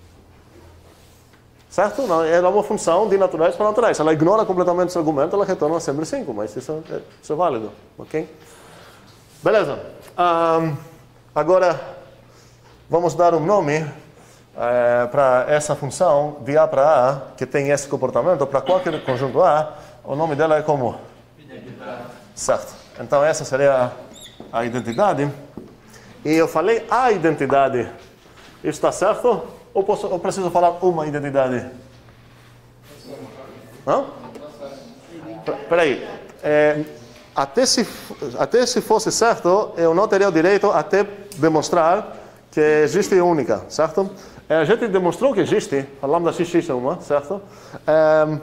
Certo? Não, ela é uma função de naturais para naturais. Ela ignora completamente esse argumento, ela retorna sempre cinco, mas isso é, isso é válido. Ok? Beleza. Um, agora, vamos dar um nome é, para essa função de A para A, que tem esse comportamento, para qualquer conjunto A. O nome dela é como? Identidade. Certo. Então, essa seria a, a identidade. E eu falei a identidade. Isso está certo? Ou, posso, ou preciso falar uma identidade? Não? Espera aí. É, até, se, até se fosse certo, eu não teria o direito até demonstrar que existe única, certo? É, a gente demonstrou que existe, a lambda xx é uma, certo? É,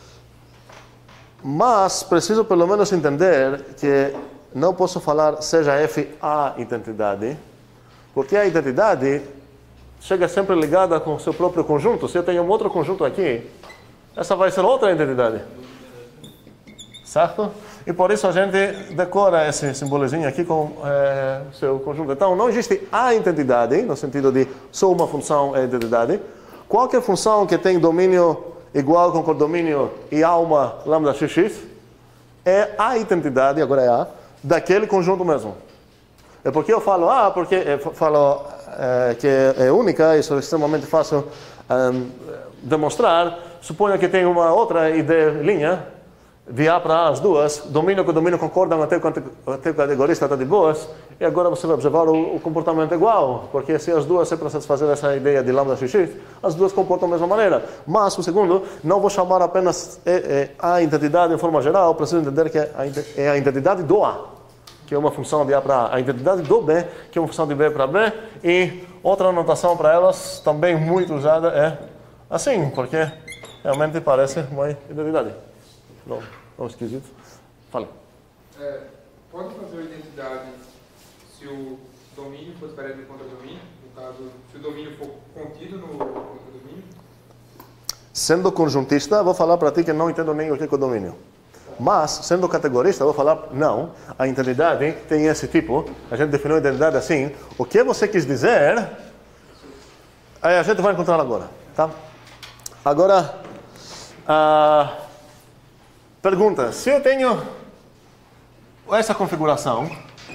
mas preciso pelo menos entender que não posso falar seja f a identidade, porque a identidade chega sempre ligada com o seu próprio conjunto. Se eu tenho um outro conjunto aqui, essa vai ser outra identidade. Certo? E por isso a gente decora esse simbolozinho aqui com é, seu conjunto. Então, não existe a identidade, no sentido de só uma função é identidade. Qualquer função que tem domínio igual com codomínio e alma lambda xx é a identidade, agora é a, daquele conjunto mesmo. É porque eu falo A, porque eu falo eh, que é única, isso é extremamente fácil um, demonstrar. Suponha que tem uma outra ideia, linha, de A para A, as duas, domínio com domínio concordam até o categorista está de boas, e agora você vai observar o, o comportamento igual, porque se as duas é para satisfazer essa ideia de lambda xx, as duas comportam da mesma maneira. Mas, o segundo, não vou chamar apenas é, é, a identidade em forma geral, preciso entender que é a identidade do A, que é uma função de A para A, a identidade do B, que é uma função de B para B, e outra anotação para elas, também muito usada, é assim, porque realmente parece uma identidade. Não, não esquisito. Fala. É, pode fazer a identidade se o domínio for diferente do contradomínio? No caso, se o domínio for contido no contradomínio? Sendo conjuntista, vou falar para ti que não entendo nem o que é condomínio. Mas, sendo categorista, vou falar, não, a identidade tem esse tipo, a gente definiu a identidade assim, o que você quis dizer, aí a gente vai encontrar agora, tá? Agora, a pergunta, se eu tenho essa configuração,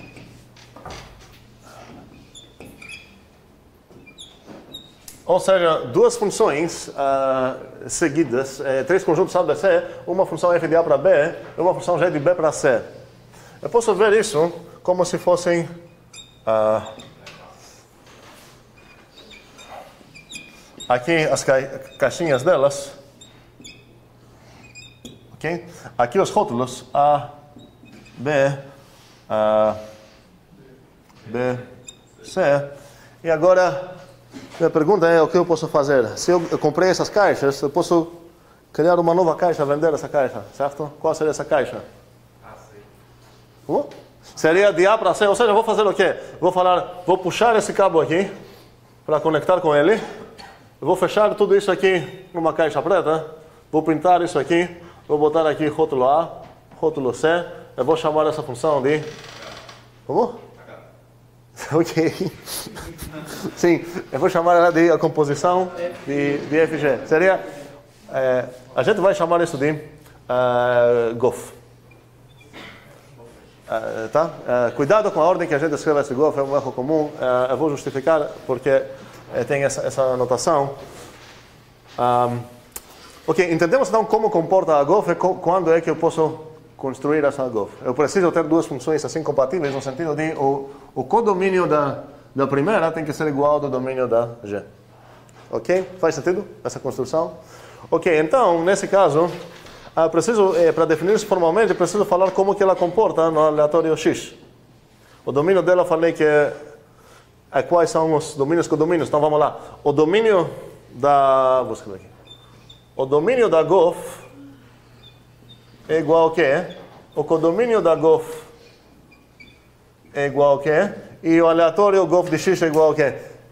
ou seja, duas funções uh, seguidas, eh, três conjuntos A, B, C, uma função f de A para B e uma função g de B para C. Eu posso ver isso como se fossem uh, aqui as ca caixinhas delas, ok? Aqui os rótulos A, B, uh, B, C, e agora a pergunta é o que eu posso fazer. Se eu, eu comprei essas caixas, eu posso criar uma nova caixa, vender essa caixa, certo? Qual seria essa caixa? Uh? Seria de A para C, ou seja, eu vou fazer o quê? Vou falar, vou puxar esse cabo aqui para conectar com ele, eu vou fechar tudo isso aqui numa caixa preta, vou pintar isso aqui, vou botar aqui rótulo A, rótulo C, eu vou chamar essa função de... Como? Ok. Sim, eu vou chamar ela de a composição de, de F G. Seria, é, a gente vai chamar isso de uh, G O F. Uh, tá? Uh, cuidado com a ordem que a gente escreve esse G O F, é um erro comum. Uh, eu vou justificar porque uh, tem essa, essa anotação. Um, ok, entendemos então como comporta a G O F e quando é que eu posso construir essa G O F. Eu preciso ter duas funções assim compatíveis no sentido de o, o codomínio da, da primeira tem que ser igual ao do domínio da G. Ok? Faz sentido essa construção? Ok, então, nesse caso, uh, preciso, eh, para definir isso formalmente, preciso falar como que ela comporta no aleatório X. O domínio dela eu falei que é, é quais são os domínios codomínios. Então vamos lá. O domínio da... Vou escrever aqui. O domínio da G O F é igual ao que? O codomínio da G O F é igual ao que? E o aleatório G O F de X é igual ao que?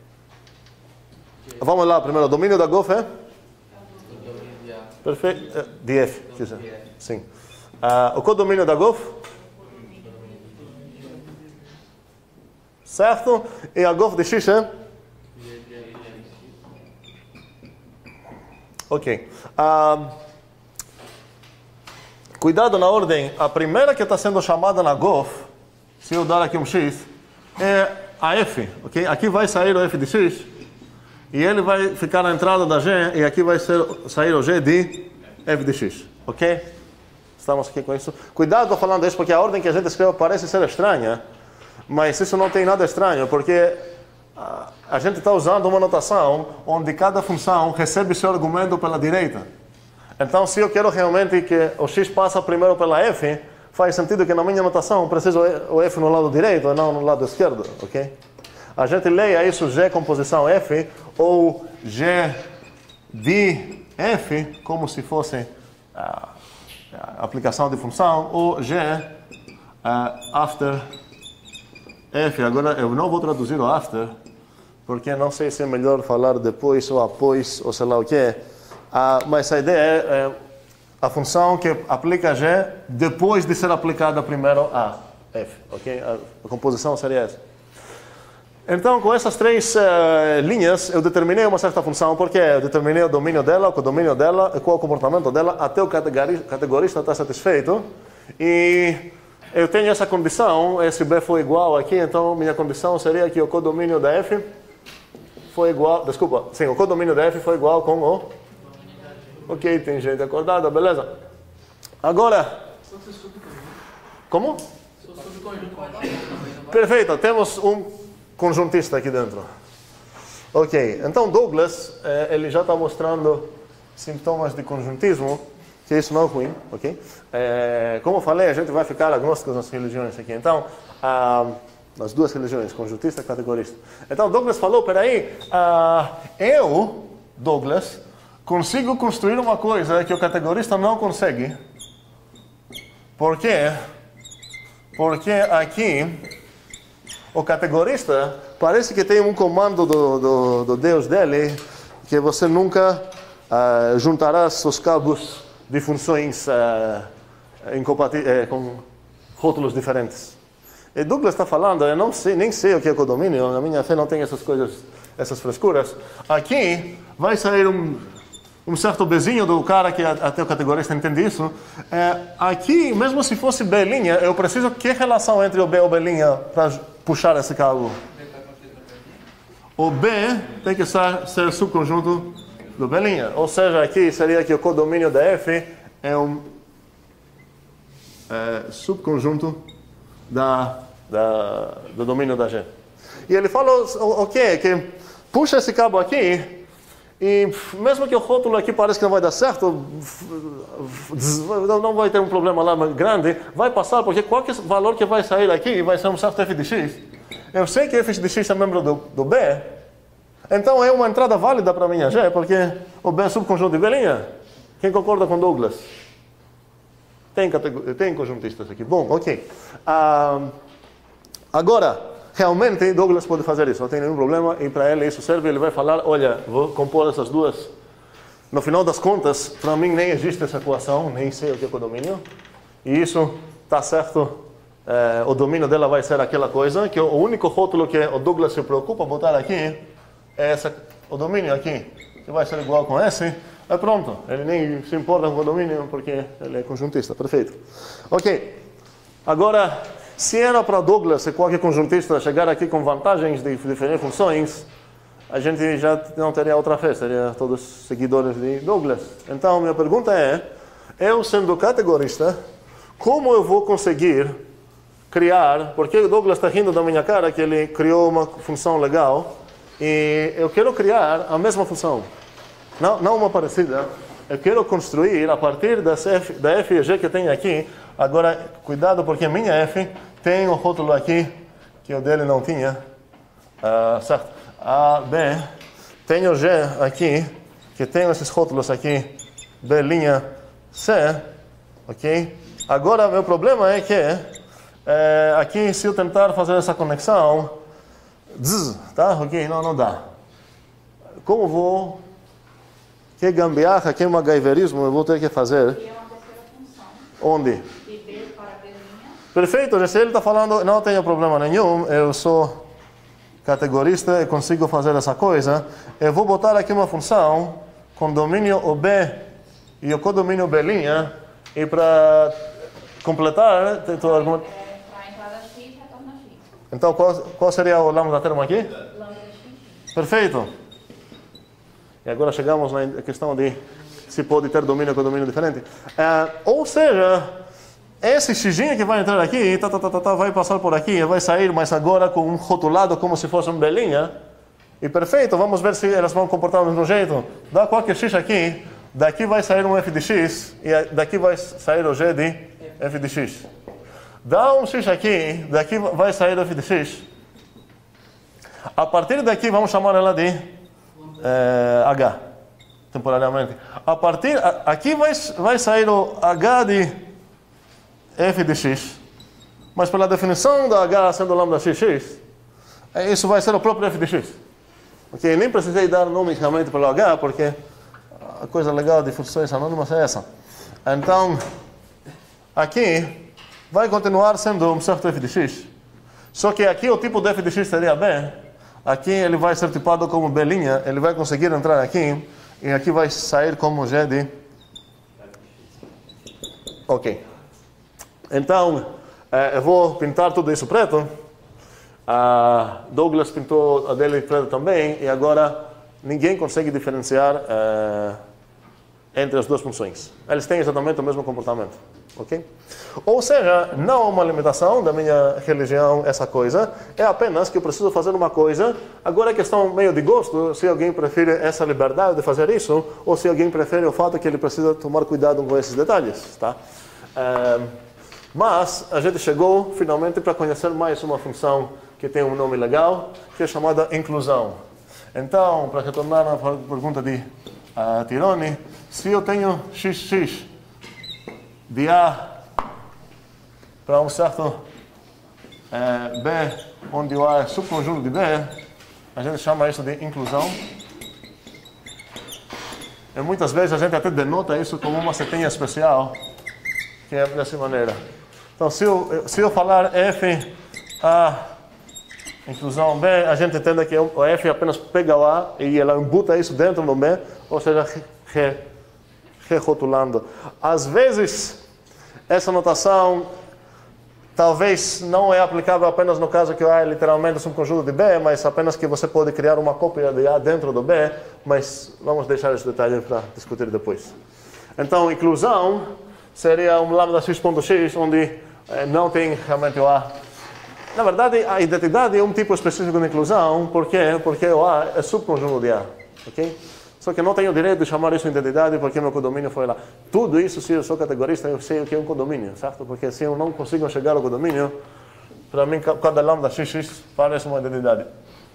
Vamos lá primeiro. O domínio da G O F é? Perfeito. De F. Sim. Uh, o codomínio da G O F? Certo? E a G O F de X é? Ok. Uh, Cuidado na ordem, a primeira que está sendo chamada na G O F, se eu dar aqui um X, é a F, ok? Aqui vai sair o F de X, e ele vai ficar na entrada da G, e aqui vai ser, sair o G de F de X, ok? Estamos aqui com isso. Cuidado, estou falando isso, porque a ordem que a gente escreve parece ser estranha, mas isso não tem nada estranho, porque a, a gente está usando uma notação onde cada função recebe seu argumento pela direita. Então, se eu quero realmente que o X passa primeiro pela F, faz sentido que na minha notação preciso o F no lado direito e não no lado esquerdo, ok? A gente leia isso G composição F ou G de F como se fosse a, a aplicação de função ou G uh, after F. Agora eu não vou traduzir o after porque não sei se é melhor falar depois ou após ou sei lá o que. Uh, mas a ideia é, é a função que aplica G depois de ser aplicada primeiro a F, ok? A, a composição seria essa. Então, com essas três uh, linhas, eu determinei uma certa função, porque eu determinei o domínio dela, o codomínio dela, qual o comportamento dela, até o categorista estar satisfeito. E eu tenho essa condição, esse B foi igual aqui, então minha condição seria que o codomínio da F foi igual, desculpa, sim, o codomínio da F foi igual com o... Ok, tem gente acordada, beleza. Agora... Como? Perfeito, temos um conjuntista aqui dentro. Ok, então Douglas, eh, ele já está mostrando sintomas de conjuntismo, que isso não é ruim, ok? Eh, como eu falei, a gente vai ficar agnósticos nas religiões aqui. Então, ah, nas duas religiões, conjuntista e categorista. Então Douglas falou, peraí, ah, eu, Douglas, consigo construir uma coisa que o categorista não consegue. Por quê? Porque aqui, o categorista parece que tem um comando do, do, do Deus dele, que você nunca uh, juntará seus cabos de funções uh, uh, com rótulos diferentes. E Douglas está falando, eu não sei, nem sei o que é codomínio, na minha fé não tem essas coisas, essas frescuras. Aqui vai sair um, um certo bezinho do cara que até o categorista entende isso. É, aqui, mesmo se fosse B', eu preciso que relação entre o B e o B' para puxar esse cabo? O B tem que ser, ser subconjunto do B'. Ou seja, aqui seria que o codomínio da F é um é, subconjunto da, da, do domínio da G. E ele falou, ok, que puxa esse cabo aqui, e mesmo que o rótulo aqui pareça que não vai dar certo, não vai ter um problema lá grande, vai passar, porque qualquer valor que vai sair aqui vai ser um certo f de x. Eu sei que f de x é membro do, do B, então é uma entrada válida para a minha G, porque o B é subconjunto de B'. Quem concorda com Douglas? Tem, tem conjuntistas aqui. Bom, ok. Ah, agora, realmente Douglas pode fazer isso, não tem nenhum problema, e para ele isso serve, ele vai falar, olha, vou compor essas duas. No final das contas, para mim nem existe essa equação, nem sei o que é codomínio, e isso está certo, é, o domínio dela vai ser aquela coisa, que o único rótulo que o Douglas se preocupa botar aqui é essa, o domínio aqui, que vai ser igual com esse. É pronto, ele nem se importa com o domínio porque ele é conjuntista, perfeito. Ok, agora, se era para Douglas e qualquer conjuntista chegar aqui com vantagens de diferentes funções, a gente já não teria outra fé, seria todos seguidores de Douglas. Então, minha pergunta é, eu sendo categorista, como eu vou conseguir criar, porque o Douglas está rindo da minha cara que ele criou uma função legal, e eu quero criar a mesma função. Não, não uma parecida, eu quero construir a partir das F, da F e G que tem aqui. Agora, cuidado porque minha F tem um rótulo aqui que o dele não tinha, uh, certo? A, B, tem o G aqui, que tem esses rótulos aqui, B', C, ok? Agora, meu problema é que, é, aqui, se eu tentar fazer essa conexão, zzz, tá? Ok, não, não dá. Como vou... Que gambiarra, que MacGyverismo eu vou ter que fazer? E é uma terceira função. Onde? De B para B'. Perfeito, se ele está falando, não tenho problema nenhum, eu sou categorista e consigo fazer essa coisa, eu vou botar aqui uma função com domínio o B e o codomínio B', e para completar, tu argumento... É, para a entrada x, retorna x. Então, qual, qual seria o lambda termo aqui? Lambda x. Perfeito. E agora chegamos na questão de se pode ter domínio com domínio diferente. Uh, ou seja, esse x que vai entrar aqui, tá, tá, tá, tá, vai passar por aqui, vai sair, mas agora com um rotulado como se fosse um B'. E perfeito, vamos ver se elas vão comportar do mesmo jeito. Dá qualquer x aqui, daqui vai sair um f de x, e daqui vai sair o g de f de x. Dá um x aqui, daqui vai sair o f de x. A partir daqui vamos chamar ela de... É, H, temporariamente. A partir, a, aqui vai, vai sair o H de f de x, mas pela definição da H sendo lambda xx, isso vai ser o próprio f de x. Ok, nem precisei dar nome realmente para o H, porque a coisa legal de funções anônimas é essa. Então, aqui vai continuar sendo um certo f de x, só que aqui o tipo de f de x seria B. Aqui ele vai ser tipado como B', ele vai conseguir entrar aqui, e aqui vai sair como G de... Ok. Então, eu vou pintar tudo isso preto, Uh, Douglas pintou a dele preta também, e agora ninguém consegue diferenciar uh, entre as duas funções. Eles têm exatamente o mesmo comportamento. Okay? Ou seja, não é uma limitação da minha religião essa coisa, é apenas que eu preciso fazer uma coisa. Agora é questão meio de gosto, se alguém prefere essa liberdade de fazer isso, ou se alguém prefere o fato que ele precisa tomar cuidado com esses detalhes. Tá? Uh, mas a gente chegou finalmente para conhecer mais uma função que tem um nome legal, que é chamada inclusão. Então, para retornar à pergunta de uh, Tirone, se eu tenho xx de A para um certo é, B, onde o A é subconjunto de B, a gente chama isso de inclusão. E muitas vezes a gente até denota isso como uma setinha especial, que é dessa maneira. Então, se eu, se eu falar F, A, inclusão B, a gente entende que o F apenas pega o A e ela embuta isso dentro do B, ou seja, re, rerotulando. Às vezes, essa notação talvez não é aplicável apenas no caso que o A é literalmente um subconjunto de B, mas apenas que você pode criar uma cópia de A dentro do B, mas vamos deixar esse detalhe para discutir depois. Então, inclusão seria um lambda x.x, onde eh, não tem realmente o A. Na verdade, a identidade é um tipo específico de inclusão. Por quê? Porque o A é subconjunto de A. Okay? Só que eu não tenho o direito de chamar isso de identidade porque meu condomínio foi lá. Tudo isso, se eu sou categorista, eu sei o que é um condomínio, certo? Porque se eu não consigo chegar ao condomínio, para mim, cada lambda xx parece uma identidade.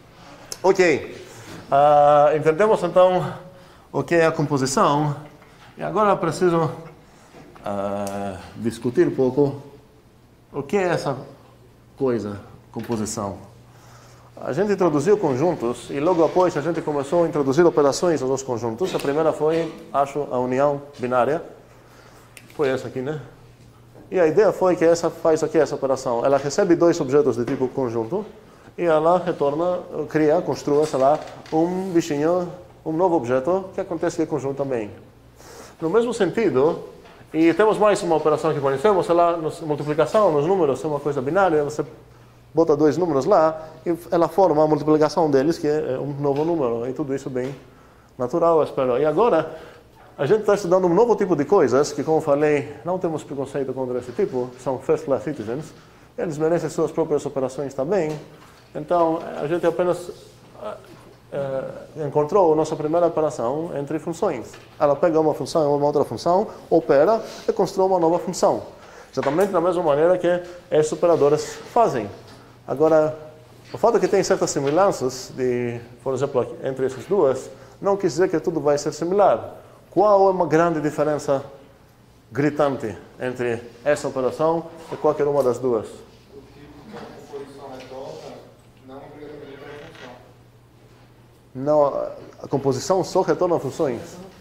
Ok. Uh, entendemos, então, o que é a composição. E agora eu preciso uh, discutir um pouco o que é essa coisa, composição. A gente introduziu conjuntos e logo após a gente começou a introduzir operações nos conjuntos. A primeira foi, acho, a união binária. Foi essa aqui, né? E a ideia foi que essa faz aqui essa operação. Ela recebe dois objetos de tipo conjunto e ela retorna, cria, construa, sei lá, um bichinho, um novo objeto que acontece que é conjunto também. No mesmo sentido, e temos mais uma operação que conhecemos, sei lá, multiplicação nos números, é uma coisa binária, você bota dois números lá e ela forma a multiplicação deles, que é um novo número. E tudo isso bem natural, eu espero. E agora, a gente está estudando um novo tipo de coisas, que como falei, não temos preconceito contra esse tipo, são first class citizens. Eles merecem suas próprias operações também. Então, a gente apenas uh, encontrou a nossa primeira operação entre funções. Ela pega uma função e uma outra função, opera e constrói uma nova função. Exatamente da mesma maneira que esses operadores fazem. Agora, o fato que tem certas semelhanças, de, por exemplo, entre essas duas, não quer dizer que tudo vai ser similar. Qual é uma grande diferença gritante entre essa operação e qualquer uma das duas? O tipo que a composição retorna não obrigatoriamente é a função. Não, a composição só retorna funções.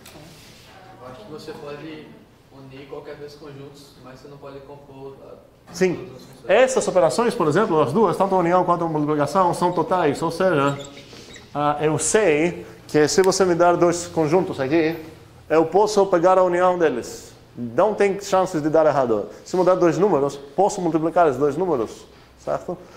Eu acho que você pode unir qualquer dois conjuntos, mas você não pode compor... Sim. Essas operações, por exemplo, as duas, tanto a união quanto a multiplicação, são totais. Ou seja, uh, eu sei que se você me dar dois conjuntos aqui, eu posso pegar a união deles. Não tem chances de dar errado. Se mudar dois números, posso multiplicar os dois números. Certo? Uh,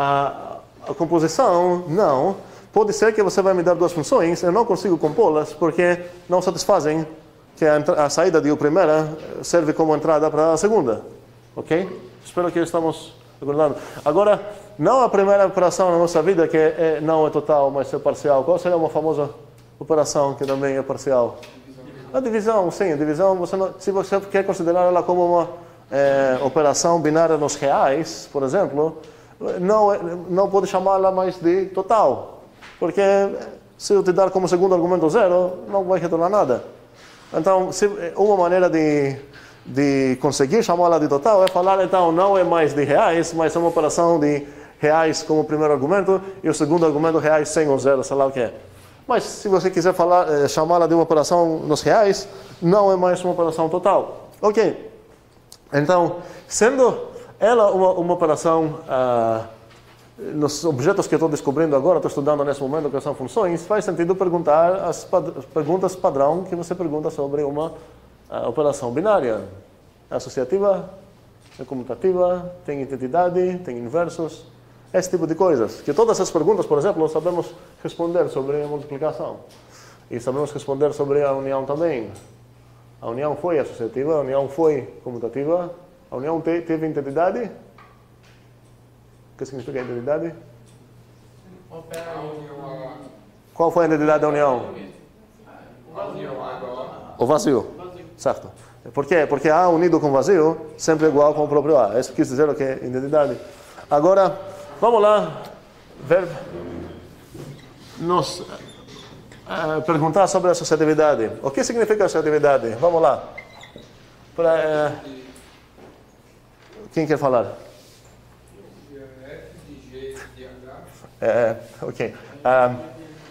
a composição, não. Pode ser que você vai me dar duas funções, eu não consigo compô-las porque não satisfazem que a, a saída de primeira serve como entrada para a segunda. Ok? Espero que estamos acordando. Agora, não a primeira operação na nossa vida que é, não é total, mas é parcial. Qual seria uma famosa operação que também é parcial? A divisão, sim. A divisão, você não, se você quer considerar ela como uma é, operação binária nos reais, por exemplo, não, é, não pode chamá-la mais de total. Porque se eu te dar como segundo argumento zero, não vai retornar nada. Então, se, uma maneira de... de conseguir chamá-la de total é falar, então, não é mais de reais, mas é uma operação de reais como primeiro argumento e o segundo argumento reais sem o zero, sei lá o que é. Mas se você quiser falar, eh, chamá-la de uma operação nos reais, não é mais uma operação total. Ok. Então, sendo ela uma, uma operação uh, nos objetos que eu estou descobrindo agora, estou estudando nesse momento, que são funções, faz sentido perguntar as, pad as perguntas padrão que você pergunta sobre uma a operação binária. É associativa, é comutativa, tem identidade, tem inversos. Esse tipo de coisas. Que todas essas perguntas, por exemplo, nós sabemos responder sobre a multiplicação. E sabemos responder sobre a união também. A união foi associativa, a união foi comutativa, a união te, teve identidade. O que significa identidade? Opera A união, a, Qual foi a identidade da união? a união agora. O vazio. Certo. Por quê? Porque A unido com vazio sempre é igual com o próprio A. Isso quis dizer o que é identidade. Agora, vamos lá ver, nos uh, perguntar sobre a associatividade. O que significa associatividade? Vamos lá. Pra, uh, quem quer falar? F de G de H. É, ok. Um,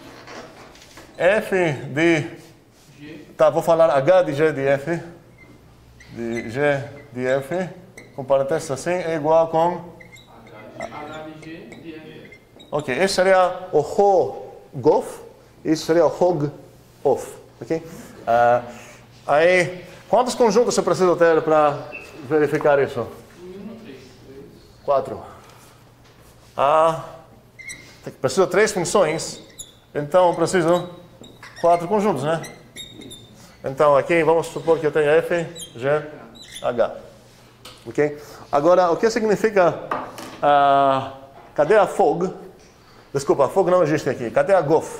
F de... Tá, vou falar H de G de F. De G de F. Com parênteses assim, é igual com... H de G de F. Ok, esse seria o Ho-Gof. Isso seria o Hog-Off. Ok? Uh, aí, quantos conjuntos você precisa ter para verificar isso? Quatro. Ah, preciso de três funções. Então, eu preciso quatro conjuntos, né? Então, aqui, vamos supor que eu tenho F, G, H. Ok? Agora, o que significa... Uh, cadê a Fog? Desculpa, a Fog não existe aqui. Cadê a Gof?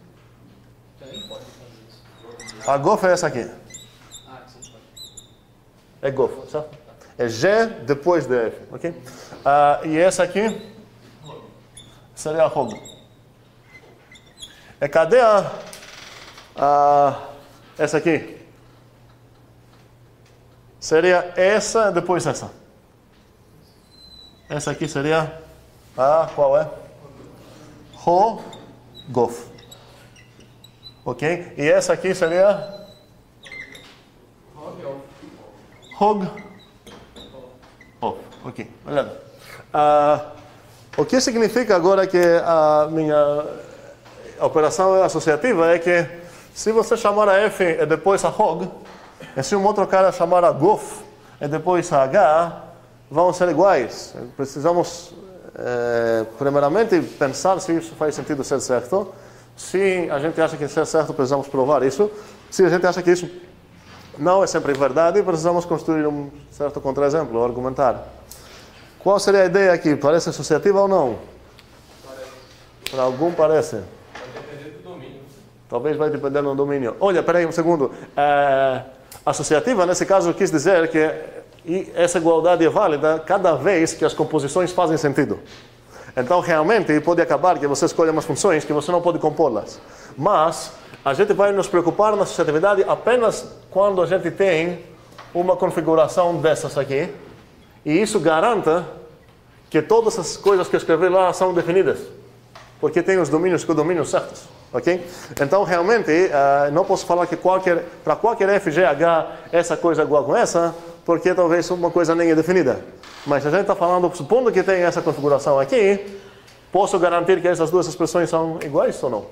A Gof é essa aqui. É Gof, certo? É G depois de F. Ok? Uh, e essa aqui seria a Hog. E cadê a... a essa aqui? Seria essa depois essa. Essa aqui seria a... qual é? Ho-Gof. Ok? E essa aqui seria... Hog-Off. Ok, beleza. Uh, o que significa agora que a minha operação é associativa é que se você chamar a F e depois a Hog, e se um outro cara chamar a Gof e depois a H, vão ser iguais. Precisamos, eh, primeiramente, pensar se isso faz sentido ser certo. Se a gente acha que ser certo, precisamos provar isso. Se a gente acha que isso não é sempre verdade, precisamos construir um certo contra-exemplo, ou argumentar. Qual seria a ideia aqui? Parece associativa ou não? Parece. Para algum parece. Vai depender do domínio. Talvez vai depender do domínio. Olha, peraí um segundo. É, associativa, nesse caso, quis dizer que essa igualdade é válida cada vez que as composições fazem sentido. Então, realmente, pode acabar que você escolhe umas funções que você não pode compô-las. Mas a gente vai nos preocupar na associatividade apenas quando a gente tem uma configuração dessas aqui. E isso garante que todas as coisas que eu escrevi lá são definidas. Porque tem os domínios com domínios certos. Ok? Então, realmente, uh, não posso falar que qualquer, para qualquer F, G, H, essa coisa é igual com essa, porque talvez uma coisa nem é definida. Mas se a gente está falando, supondo que tem essa configuração aqui, posso garantir que essas duas expressões são iguais ou não?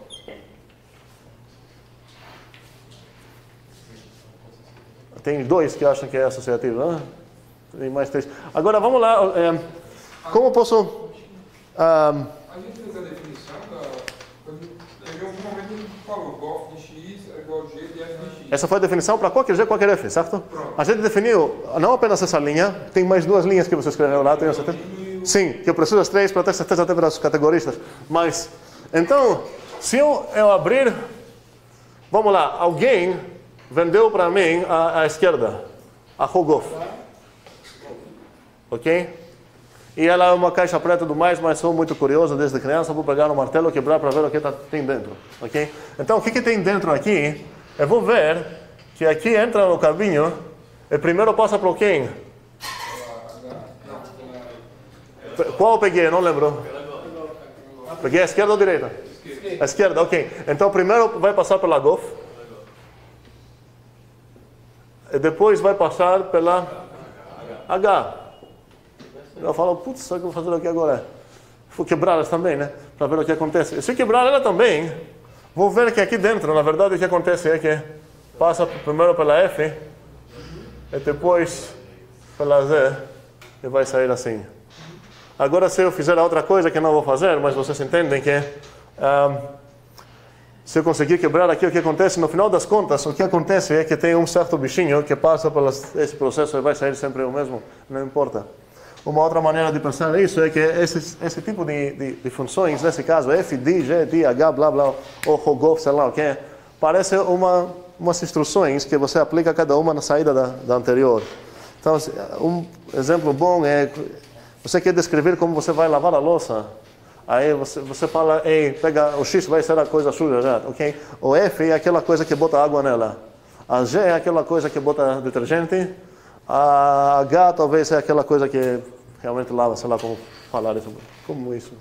Tem dois que acham que é associativo, né? Tem mais três. Agora, vamos lá. É, como posso... Um, A gente fez a definição da... Em algum momento a gente falou Gof de X é igual a G de F de X. essa foi a definição para qualquer G, qualquer F, certo? Pronto. A gente definiu não apenas essa linha, tem mais duas linhas que você escreveu lá, tenho certeza? Sim, que eu preciso das três para ter certeza até para os categoristas. Mas, então, se eu, eu abrir... Vamos lá, alguém vendeu para mim a, a esquerda, a Rogoff. Ok? E ela é uma caixa preta e tudo mais, mas sou muito curioso desde criança, vou pegar um martelo, quebrar para ver o que tá, tem dentro. Ok? Então, o que, que tem dentro aqui? Eu vou ver que aqui entra no cabinho e primeiro passa para quem? Qual eu peguei? Não lembro. Peguei a esquerda ou a direita? A esquerda, ok. Então, primeiro vai passar pela Goff. E depois vai passar pela H. Eu falo, putz, só que eu vou fazer aqui agora? Vou quebrar elas também, né? Para ver o que acontece. E se quebrar ela também, vou ver que aqui dentro, na verdade, o que acontece é que passa primeiro pela F e depois pela Z e vai sair assim. Agora, se eu fizer outra coisa que não vou fazer, mas vocês entendem que um, se eu conseguir quebrar aqui, o que acontece, no final das contas, o que acontece é que tem um certo bichinho que passa por esse processo e vai sair sempre o mesmo, não importa. Uma outra maneira de pensar isso é que esse, esse tipo de, de, de funções, nesse caso, f, d, g, d, h, blá, blá, ou rogof, sei lá o que, parece uma, umas instruções que você aplica cada uma na saída da, da anterior. Então, um exemplo bom é, você quer descrever como você vai lavar a louça, aí você, você fala, ei, pega, o X vai ser a coisa suja já, ok? O F é aquela coisa que bota água nela, a G é aquela coisa que bota detergente, a H talvez é aquela coisa que realmente lava, sei lá como falar isso. Como isso?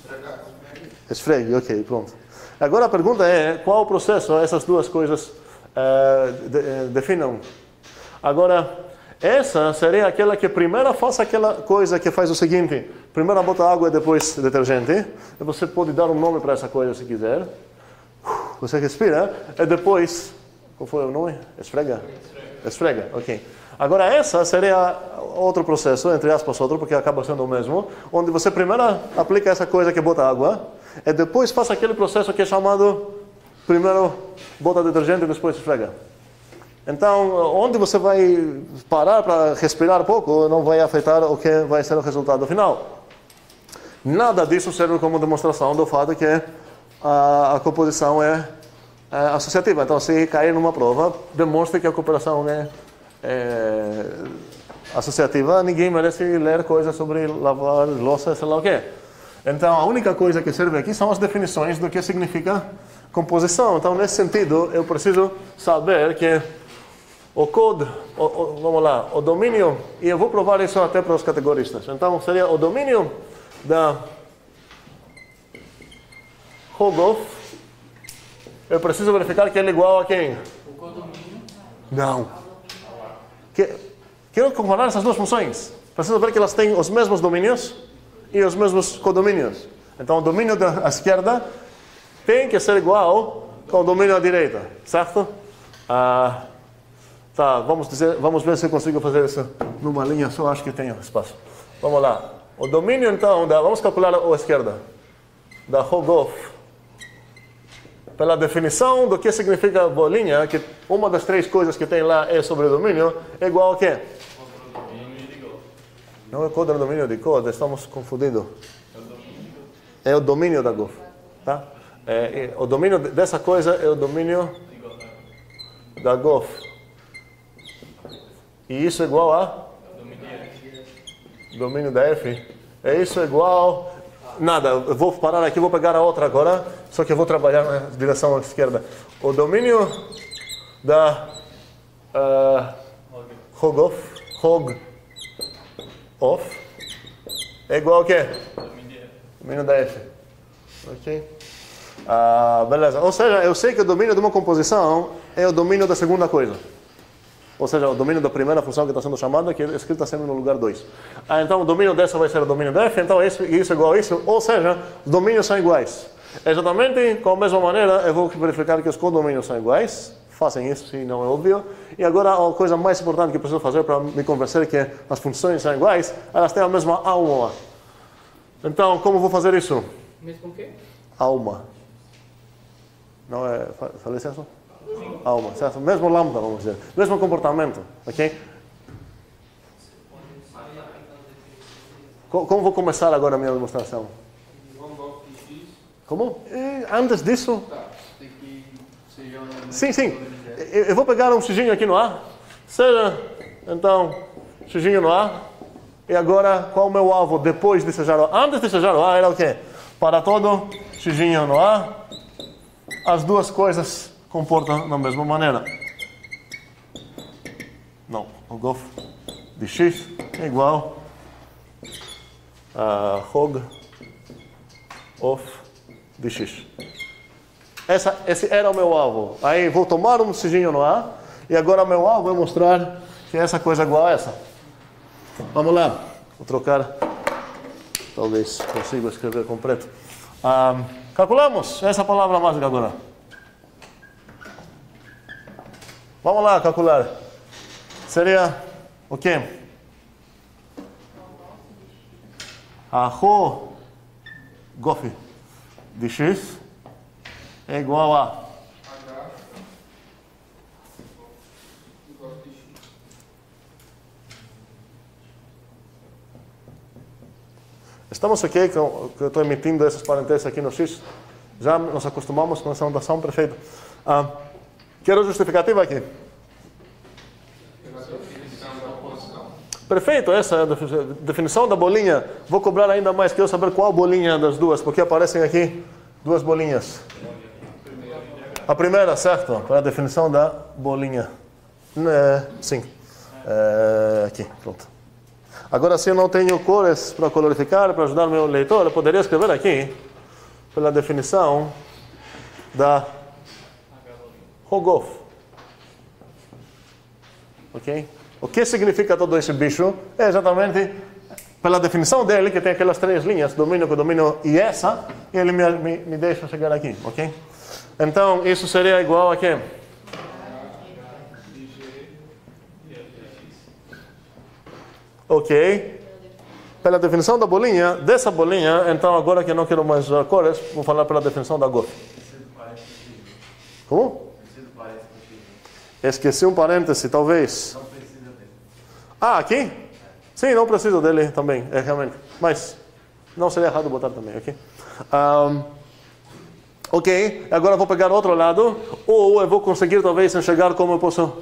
Esfregue, ok, pronto. Agora a pergunta é, qual o processo essas duas coisas uh, de, uh, definam? Agora, essa seria aquela que primeiro faz aquela coisa que faz o seguinte, primeiro bota água e depois detergente, e você pode dar um nome para essa coisa se quiser. Você respira, e depois, qual foi o nome? Esfrega? Esfrega, ok. Agora essa seria outro processo, entre aspas outro, porque acaba sendo o mesmo, onde você primeiro aplica essa coisa que bota água, e depois faz aquele processo que é chamado, primeiro bota detergente e depois esfrega. Então, onde você vai parar para respirar pouco, não vai afetar o que vai ser o resultado final. Nada disso serve como demonstração do fato que a, a composição é, é associativa. Então, se cair numa prova, demonstre que a cooperação é É, associativa, ninguém merece ler coisas sobre lavar louça, sei lá o quê. Então, a única coisa que serve aqui são as definições do que significa composição. Então, nesse sentido, eu preciso saber que o code, o, o, vamos lá, o domínio, e eu vou provar isso até para os categoristas. Então, seria o domínio da Rogoff. Eu preciso verificar que ele é igual a quem? O codomínio. Não. Quero comparar essas duas funções. Preciso ver que elas têm os mesmos domínios e os mesmos codomínios. Então, o domínio da esquerda tem que ser igual com o domínio da direita, certo? Ah, tá, vamos, dizer, vamos ver se eu consigo fazer isso numa linha só, acho que tenho espaço. Vamos lá. O domínio, então, da, vamos calcular a esquerda, da Rogoff. Pela definição do que significa bolinha, que uma das três coisas que tem lá é sobre o domínio, é igual a quê? Não é contra o domínio de code, estamos confundindo. É o domínio da Goff. Tá? É, é, o domínio dessa coisa é o domínio da Goff. E isso é igual a? Domínio da F. É isso igual... Nada, eu vou parar aqui, vou pegar a outra agora, só que eu vou trabalhar na direção à esquerda. O domínio da uh, Rogoff, Rogoff é igual a quê? Domínio da F. Ok? Uh, beleza. Ou seja, eu sei que o domínio de uma composição é o domínio da segunda coisa. Ou seja, o domínio da primeira função que está sendo chamada, que é escrita sempre no lugar dois. Ah, então o domínio dessa vai ser o domínio da F, então isso, isso é igual a isso. Ou seja, os domínios são iguais. Exatamente com a mesma maneira, eu vou verificar que os codomínios são iguais. Façam isso, se não é óbvio. E agora, a coisa mais importante que eu preciso fazer para me convencer que as funções são iguais, elas têm a mesma alma. Então, como vou fazer isso? Mesmo o quê? Alma. Não é... Falei isso? Alma, certo? Mesmo lambda, vamos dizer. Mesmo comportamento, ok? Como vou começar agora a minha demonstração? Como? E antes disso... Sim, sim. Eu vou pegar um xzinho aqui no A. Seja, então, xzinho no A. E agora, qual é o meu alvo depois de sejar o A? Antes de sejar o A, era o quê? Para todo xzinho no A, as duas coisas comportam da mesma maneira. Não, o Goff de X é igual a Hog of de X. Essa, esse era o meu alvo. Aí vou tomar um siginho no A e agora o meu alvo é mostrar que essa coisa é igual a essa. Vamos lá. Vou trocar. Talvez consiga escrever completo. Ah, calculamos essa palavra mágica agora. Vamos lá calcular. Seria o quê? a Rho Gof de X é igual a H igual a X. Estamos ok com que eu estou emitindo esses parênteses aqui no X? Já nos acostumamos com essa notação, perfeito. Ah, quero justificativa aqui. Pela definição da posição. Perfeito, essa é a definição da bolinha. Vou cobrar ainda mais, quero saber qual bolinha das duas, porque aparecem aqui duas bolinhas. A primeira, certo, para a definição da bolinha. É, sim, é, aqui, pronto. Agora, se eu não tenho cores para colorificar, para ajudar meu leitor, eu poderia escrever aqui, pela definição da Rogof. Ok? O que significa todo esse bicho? É exatamente pela definição dele, que tem aquelas três linhas, domínio, codomínio e essa, e ele me, me, me deixa chegar aqui, ok? Então, isso seria igual a quê? Ok? Pela definição da bolinha, dessa bolinha, então agora que eu não quero mais usar cores, vou falar pela definição da Gof. Como? Esqueci um parêntese, talvez. Ah, aqui? Sim, não preciso dele também, é realmente. Mas não seria errado botar também, ok? Um, ok, agora vou pegar outro lado, ou eu vou conseguir talvez enxergar como eu posso...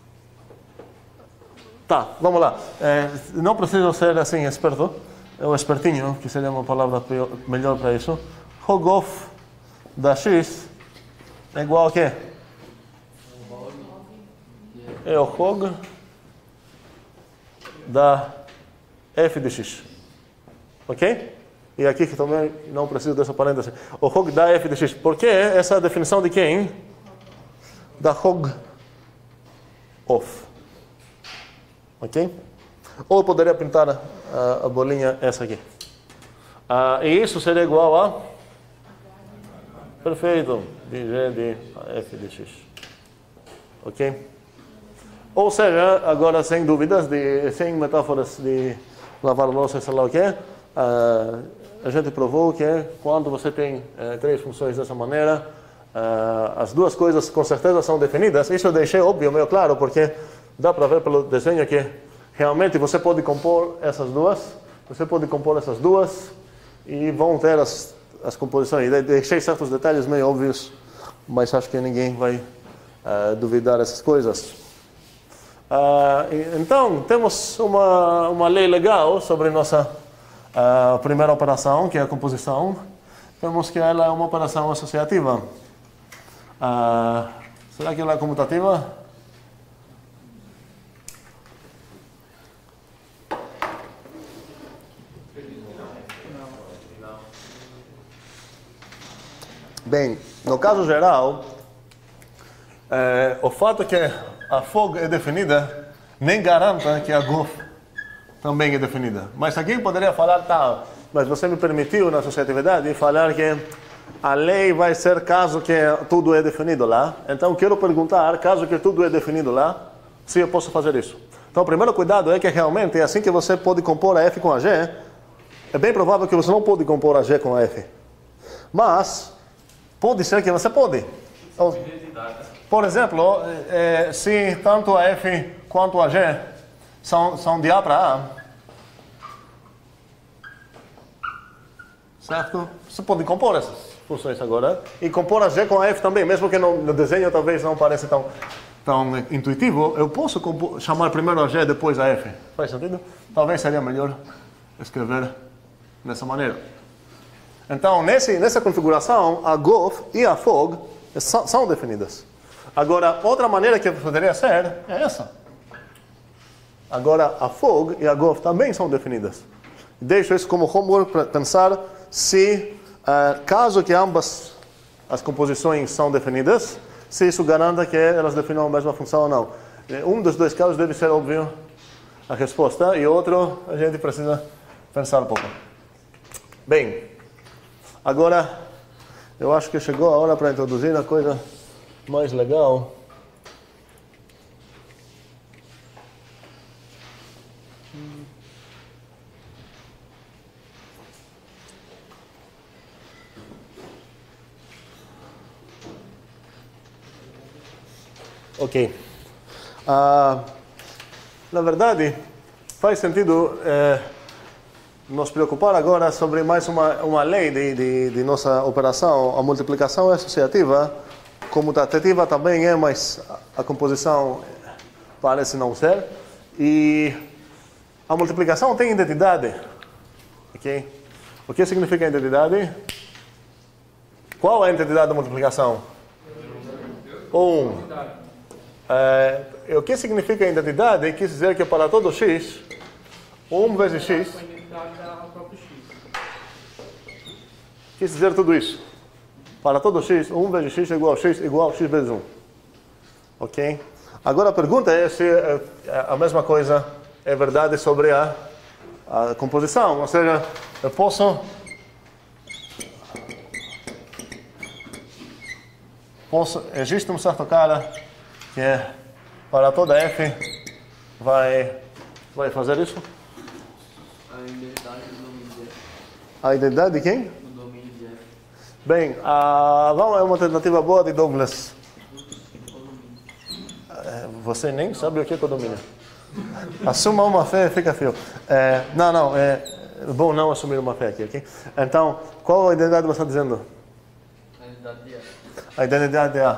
Tá, vamos lá. É, não preciso ser assim esperto, ou espertinho, que seria uma palavra pior, melhor para isso. Rogof da X é igual a quê? É o Rog da F de X. Ok? E aqui que também não preciso dessa parêntese. O Rog da F de X. Por que essa é a definição de quem? Da Rog of. Ok? Ou eu poderia pintar a, a bolinha essa aqui. Ah, e isso seria igual a... Perfeito. De G de F de X. Ok? Ou seja, agora sem dúvidas, de, sem metáforas de lavar louça, sei lá o quê, ah, a gente provou que quando você tem eh, três funções dessa maneira, ah, as duas coisas com certeza são definidas. Isso eu deixei óbvio, meio claro, porque dá para ver pelo desenho que realmente você pode compor essas duas, você pode compor essas duas e vão ter as, as composições. Deixei certos detalhes meio óbvios, mas acho que ninguém vai uh, duvidar dessas coisas. Uh, então, temos uma, uma lei legal sobre nossa uh, primeira operação, que é a composição. Vemos que ela é uma operação associativa. Uh, será que ela é comutativa? Bem, no caso geral, é, o fato que a Fog é definida nem garante que a Gof também é definida. Mas aqui poderia falar, tá, mas você me permitiu na associatividade falar que a lei vai ser caso que tudo é definido lá. Então quero perguntar, caso que tudo é definido lá, se eu posso fazer isso. Então o primeiro cuidado é que realmente, assim que você pode compor a F com a G, é bem provável que você não pode compor a G com a F. Mas pode ser que você pode. Então, por exemplo, é, se tanto a F quanto a G são, são de A para A, certo? Você pode compor essas funções agora e compor a G com a F também, mesmo que no, no desenho talvez não pareça tão, tão intuitivo. Eu posso compor, chamar primeiro a G, depois a F. Faz sentido? Talvez seria melhor escrever dessa maneira. Então, nesse, nessa configuração, a Gof e a Fog são, são definidas. Agora, outra maneira que poderia ser é essa. Agora, a Fog e a Gof também são definidas. Deixo isso como homework para pensar se, uh, caso que ambas as composições são definidas, se isso garanta que elas definam a mesma função ou não. Um dos dois casos deve ser óbvio a resposta, e outro a gente precisa pensar um pouco. Bem, agora eu acho que chegou a hora para introduzir a coisa mais legal. Ok. Uh, na verdade, faz sentido eh, nos preocupar agora sobre mais uma, uma lei de, de, de nossa operação. A multiplicação é associativa, comutativa também é, mas a composição parece não ser. E a multiplicação tem identidade. Ok? O que significa identidade? Qual é a identidade da multiplicação? Um. É, o que significa identidade? Quer dizer que para todo x, um vezes x, quer dizer tudo isso. Para todo x, um vezes x é igual a x igual a x vezes um. Ok? Agora a pergunta é se a mesma coisa é verdade sobre a, a composição. Ou seja, eu posso... posso existe um certo cara que é, para toda f vai, vai fazer isso? A identidade do domínio de F. A identidade de quem? Do domínio de F. Bem, a, vamos, é uma tentativa boa de Douglas. É, você nem sabe o que é condomínio. Assuma uma fé, fica frio. É, não, não, é bom não assumir uma fé aqui, ok? Então, qual a identidade você está dizendo? A identidade de F. A identidade é a...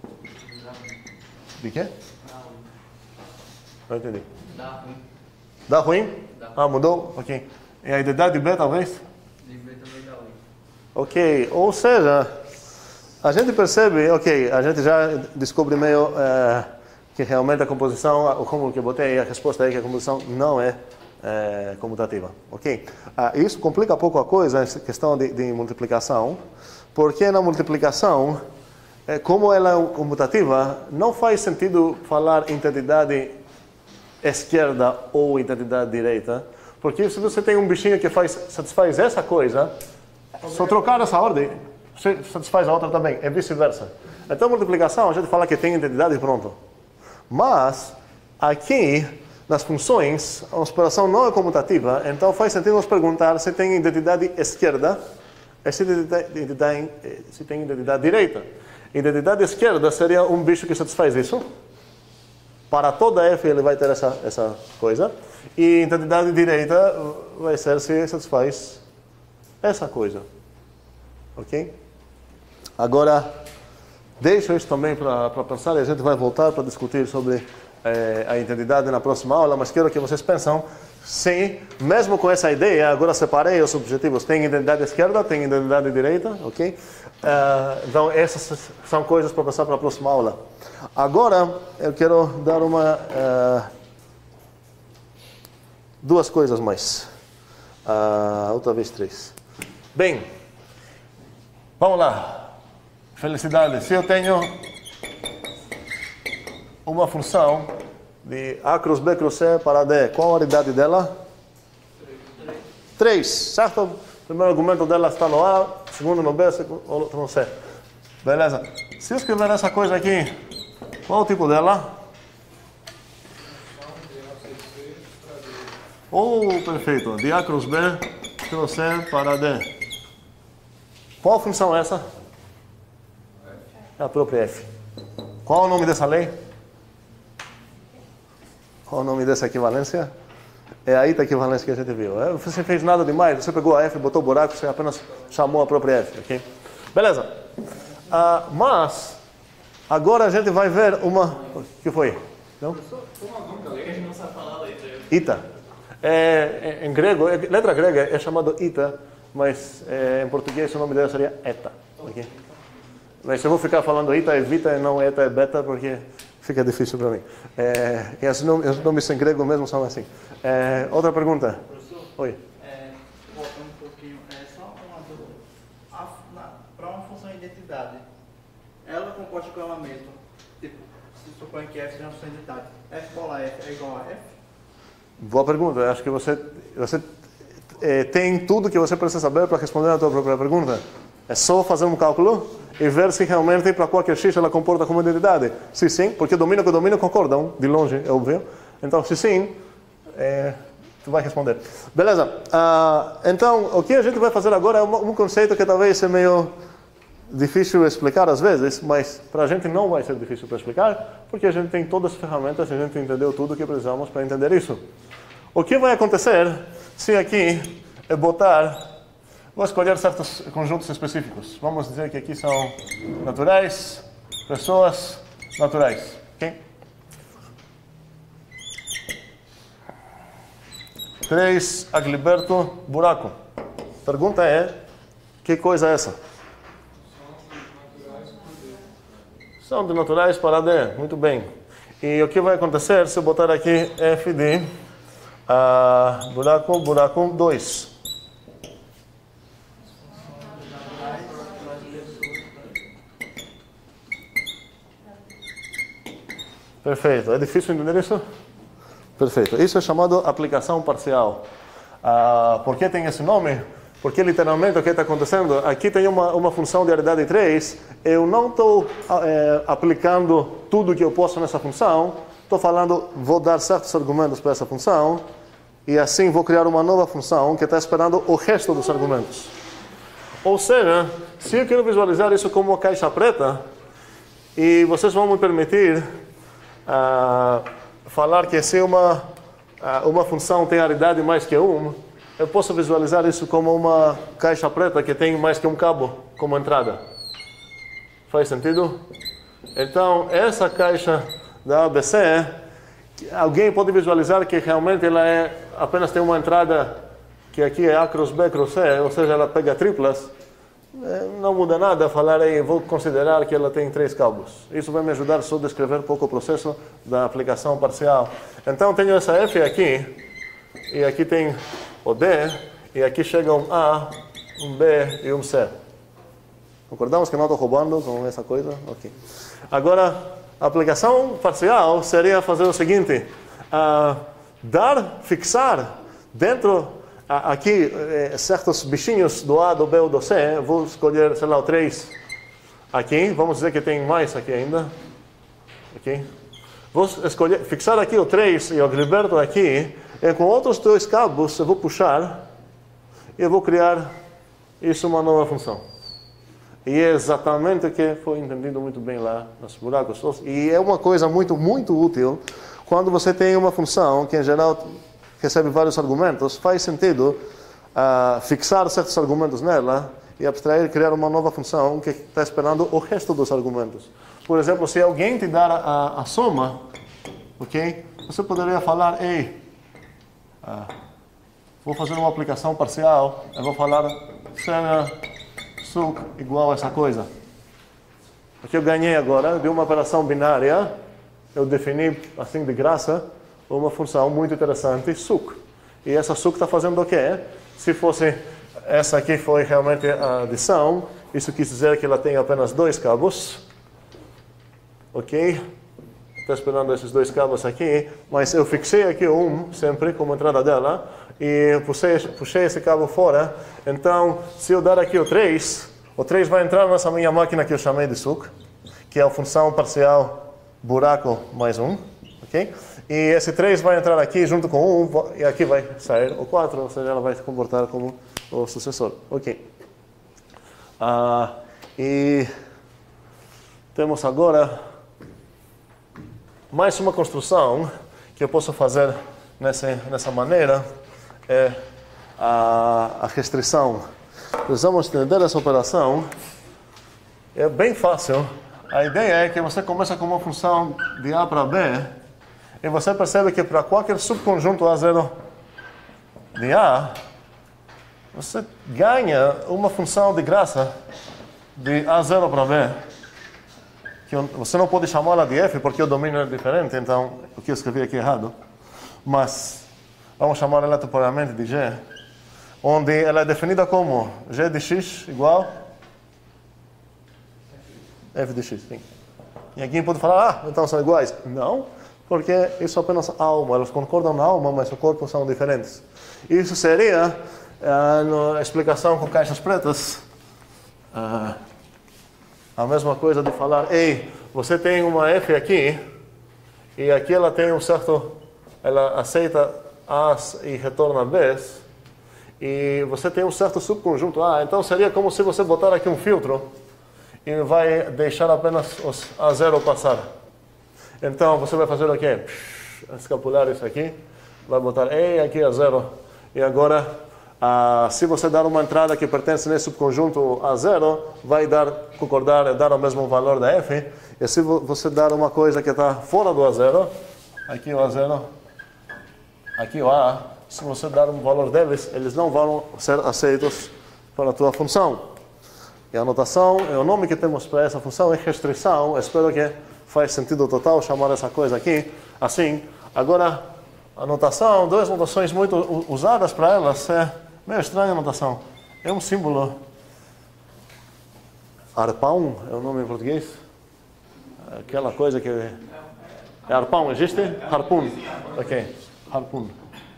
De quê? Não entendi. Dá ruim. Dá ruim? Dá. Ah, mudou? Ok. E a identidade de B, talvez? De B também dá ruim. Ok. Ou seja, a gente percebe, ok, a gente já descobre meio é, que realmente a composição, como que eu botei a resposta aí, que a composição não é, é comutativa. Ok? Ah, isso complica um pouco a coisa, essa questão de, de multiplicação, porque na multiplicação, é, como ela é comutativa, não faz sentido falar identidade esquerda ou identidade direita, porque se você tem um bichinho que faz, satisfaz essa coisa, só trocar essa ordem, satisfaz a outra também, é vice-versa. Então, multiplicação, a gente fala que tem identidade e pronto. Mas, aqui, nas funções, a operação não é comutativa, então faz sentido nos perguntar se tem identidade esquerda e se, identidade, se tem identidade direita. Identidade esquerda seria um bicho que satisfaz isso. Para toda f ele vai ter essa, essa coisa. E identidade direita vai ser se satisfaz essa coisa. Ok? Agora, deixo isso também para pensar e a gente vai voltar para discutir sobre eh, a identidade na próxima aula, mas quero que vocês pensem se, mesmo com essa ideia, agora separei os objetivos, tem identidade esquerda, tem identidade direita, ok? Uh, então, essas são coisas para passar para a próxima aula. Agora, eu quero dar uma... Uh, duas coisas mais. Uh, outra vez três. Bem, vamos lá. Felicidade. Se eu tenho uma função de A cruz B cruz C para D, qual a unidade dela? três, certo? O primeiro argumento dela está no A, o segundo no B, o outro no C. Beleza. Se eu escrever essa coisa aqui, qual o tipo dela? Oh, perfeito. De A cruz B cruz C para D. Qual função é essa? É a própria F. Qual o nome dessa lei? Qual o nome dessa equivalência? É a ita equivalência que a gente viu. Você fez nada demais, você pegou a F, botou o buraco, você apenas chamou a própria F. Okay? Beleza. Uh, mas, agora a gente vai ver uma... O que foi? Não? Ita. É, em grego, letra grega é chamado ita, mas é, em português o nome dela seria eta. Okay? Mas eu vou ficar falando ita, evita e não eta e beta, porque fica difícil para mim. É, e os nomes, os nomes em grego mesmo são assim. É, outra pergunta? Professor? Oi. É, voltando um pouquinho, é só uma dúvida. Para uma função de identidade, ela composta com ela mesma. Tipo, se supõe que f é uma função de identidade, f bola f é igual a f? Boa pergunta. Eu acho que você, você é, tem tudo que você precisa saber para responder a tua própria pergunta. É só fazer um cálculo e ver se realmente para qualquer x ela comporta como identidade. Se sim, porque domínio com domínio concordam, de longe, é óbvio. Então, se sim, é, tu vai responder. Beleza. Uh, então, o que a gente vai fazer agora é um, um conceito que talvez é meio difícil explicar às vezes, mas para a gente não vai ser difícil para explicar, porque a gente tem todas as ferramentas e a gente entendeu tudo o que precisamos para entender isso. O que vai acontecer se aqui eu botar, vou escolher certos conjuntos específicos. Vamos dizer que aqui são naturais, pessoas naturais. Okay? três, Agliberto, buraco. Pergunta é, que coisa é essa? São de naturais para D. Muito bem. E o que vai acontecer se eu botar aqui F de uh, buraco, buraco dois? Perfeito. É difícil entender isso? Perfeito. Isso é chamado aplicação parcial. Uh, por que tem esse nome? Porque literalmente o que está acontecendo, aqui tem uma, uma função de aridade três, eu não estou é, aplicando tudo que eu posso nessa função, estou falando, vou dar certos argumentos para essa função, e assim vou criar uma nova função que está esperando o resto dos argumentos. Ou seja, se eu quero visualizar isso como uma caixa preta, e vocês vão me permitir uh, falar que se uma, uh, uma função tem aridade mais que um, eu posso visualizar isso como uma caixa preta que tem mais que um cabo como entrada. Faz sentido? Então, essa caixa da A B C, alguém pode visualizar que realmente ela é, apenas tem uma entrada que aqui é A cruz B cruz C, ou seja, ela pega triplas. Não muda nada falar aí, vou considerar que ela tem três cabos. Isso vai me ajudar só a descrever um pouco o processo da aplicação parcial. Então, tenho essa F aqui, e aqui tem o D, e aqui chega um A, um B e um C. Concordamos que não estou roubando com essa coisa? Ok. Agora, a aplicação parcial seria fazer o seguinte, uh, dar, fixar dentro, uh, aqui, eh, certos bichinhos do A, do B ou do C, vou escolher, sei lá, o três aqui, vamos dizer que tem mais aqui ainda. Ok? Vou escolher, fixar aqui o três e o Agliberto aqui, e com outros dois cabos eu vou puxar e eu vou criar isso uma nova função. E é exatamente o que foi entendido muito bem lá nos buracos. E é uma coisa muito, muito útil quando você tem uma função que em geral recebe vários argumentos, faz sentido uh, fixar certos argumentos nela e abstrair, criar uma nova função que está esperando o resto dos argumentos. Por exemplo, se alguém te dar a, a soma, ok? Você poderia falar, ei, Ah, vou fazer uma aplicação parcial, eu vou falar seja suc igual a essa coisa. O que eu ganhei agora de uma operação binária, eu defini assim de graça uma função muito interessante, suc. E essa suc está fazendo o quê? Se fosse essa aqui foi realmente a adição, isso quis dizer que ela tem apenas dois cabos, ok? Estou esperando esses dois cabos aqui, mas eu fixei aqui um, sempre, como entrada dela, e puxei, puxei esse cabo fora. Então, se eu dar aqui o três, o três vai entrar nessa minha máquina que eu chamei de suc, que é a função parcial buraco mais um, ok? E esse três vai entrar aqui junto com um, e aqui vai sair o quatro, ou seja, ela vai se comportar como o sucessor, ok? Ah, e temos agora mais uma construção que eu posso fazer nessa, nessa maneira, é a, a restrição. Precisamos entender essa operação. É bem fácil. A ideia é que você começa com uma função de A para B, e você percebe que para qualquer subconjunto A zero de A, você ganha uma função de graça de A zero para B, que você não pode chamá-la de F porque o domínio é diferente, então o que eu escrevi aqui é errado. Mas vamos chamar ela temporariamente de G, onde ela é definida como G de X igual F de X. Sim. E alguém pode falar, ah, então são iguais. Não, porque isso é apenas alma, elas concordam na alma, mas os corpos são diferentes. Isso seria, uh, na explicação com caixas pretas, uh, a mesma coisa de falar, ei, você tem uma F aqui, e aqui ela tem um certo, ela aceita A's e retorna B's, e você tem um certo subconjunto A, então seria como se você botar aqui um filtro, e vai deixar apenas os A zero passar. Então você vai fazer o quê? Escapular isso aqui, vai botar E aqui A zero. E agora, ah, se você dar uma entrada que pertence nesse subconjunto A zero, vai dar, concordar, dar o mesmo valor da F. E se você dar uma coisa que está fora do A zero, aqui o A zero, aqui o A, se você dar um valor deles, eles não vão ser aceitos para a tua função. E a notação, o nome que temos para essa função é restrição. Espero que faz sentido total chamar essa coisa aqui assim. Agora, a notação, duas notações muito usadas para elas, é meio estranha a notação. É um símbolo. Arpão é o nome em português? Aquela coisa que... É arpão, existe? Harpoon. Ok, harpoon.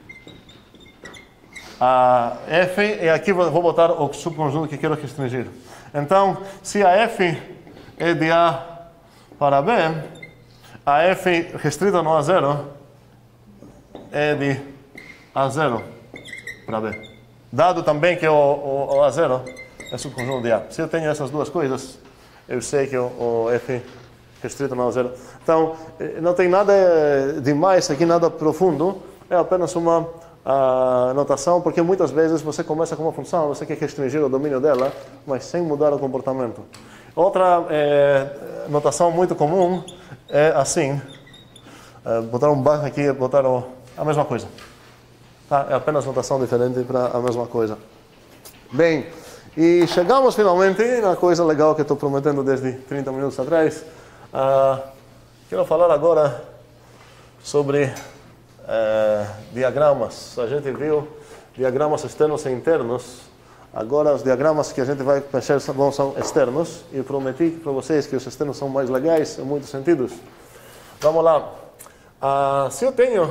A F, e aqui vou botar o subconjunto que quero restringir. Então, se a F é de A para B, a F restrita no A zero é de A zero para B. Dado também que o, o, o A zero é subconjunto de A. Se eu tenho essas duas coisas, eu sei que o, o F restrito no A zero. Então, não tem nada demais aqui, nada profundo. É apenas uma a notação, porque muitas vezes você começa com uma função, você quer restringir o domínio dela, mas sem mudar o comportamento. Outra é, notação muito comum é assim, é, botar um barra aqui e botar o, a mesma coisa. Tá? É apenas notação diferente para a mesma coisa. Bem, e chegamos finalmente na coisa legal que estou prometendo desde trinta minutos atrás. Uh, quero falar agora sobre Uh, diagramas. A gente viu diagramas externos e internos. Agora os diagramas que a gente vai pensar são, são externos. E prometi para vocês que os externos são mais legais em muitos sentidos. Vamos lá. Uh, se eu tenho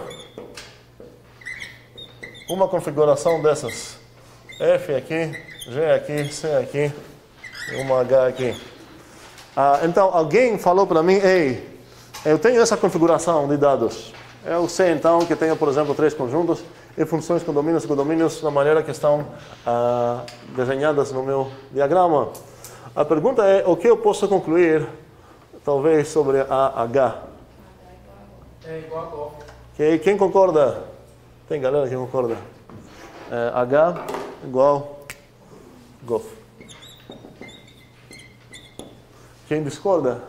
uma configuração dessas, F aqui, G aqui, C aqui, e uma H aqui. Uh, então alguém falou para mim, ei, eu tenho essa configuração de dados. Eu sei então que tenho, por exemplo, três conjuntos e funções com domínios e codomínios da maneira que estão uh, desenhadas no meu diagrama. A pergunta é, o que eu posso concluir, talvez, sobre a H? É igual a Gof. Okay. Quem concorda? Tem galera que concorda. É, H igual Gof. Quem discorda?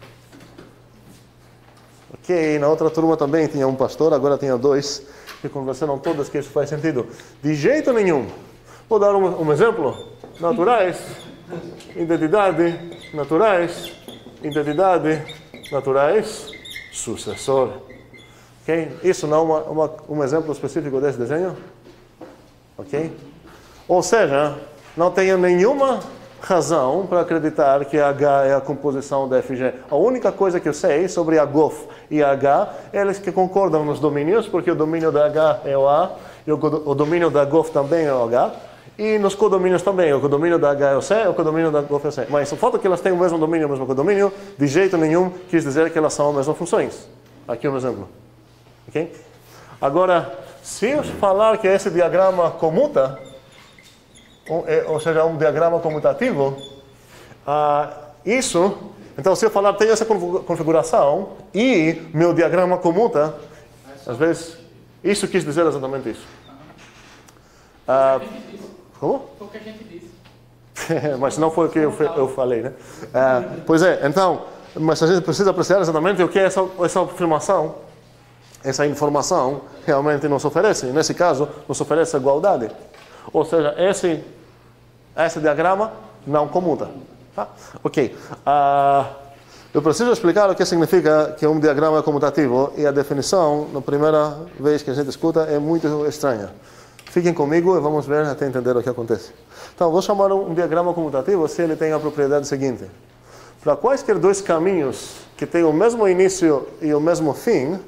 Ok, na outra turma também tinha um pastor, agora tinha dois, que conversaram todas que isso faz sentido. De jeito nenhum. Vou dar um, um exemplo. Naturais, identidade, naturais, identidade, naturais, sucessor. Ok? Isso não é uma, uma, um exemplo específico desse desenho? Ok? Ou seja, não tenho nenhuma razão para acreditar que H é a composição da F G. A única coisa que eu sei sobre a Gof e a H, eles que concordam nos domínios, porque o domínio da H é o A, e o, o domínio da Gof também é o H, e nos codomínios também, o codomínio da H é o C, o codomínio da Gof é o C. Mas o fato que elas têm o mesmo domínio, o mesmo codomínio, de jeito nenhum quis dizer que elas são as mesmas funções. Aqui um exemplo. Ok? Agora, se eu falar que esse diagrama comuta, ou seja, um diagrama comutativo, uh, isso, então se eu falar tem essa configuração e meu diagrama comuta, às vezes, isso quis dizer exatamente isso. Uh, como? Foi o que a gente disse. Mas não foi o que eu, eu falei, né? Uh, pois é, então, mas a gente precisa apreciar exatamente o que essa, essa afirmação, essa informação realmente nos oferece. Nesse caso, nos oferece igualdade. Ou seja, esse, esse diagrama não comuta. Tá? Ok. Uh, eu preciso explicar o que significa que um diagrama é comutativo e a definição, na primeira vez que a gente escuta, é muito estranha. Fiquem comigo e vamos ver até entender o que acontece. Então, vou chamar um diagrama comutativo se ele tem a propriedade seguinte. Para quaisquer dois caminhos que têm o mesmo início e o mesmo fim,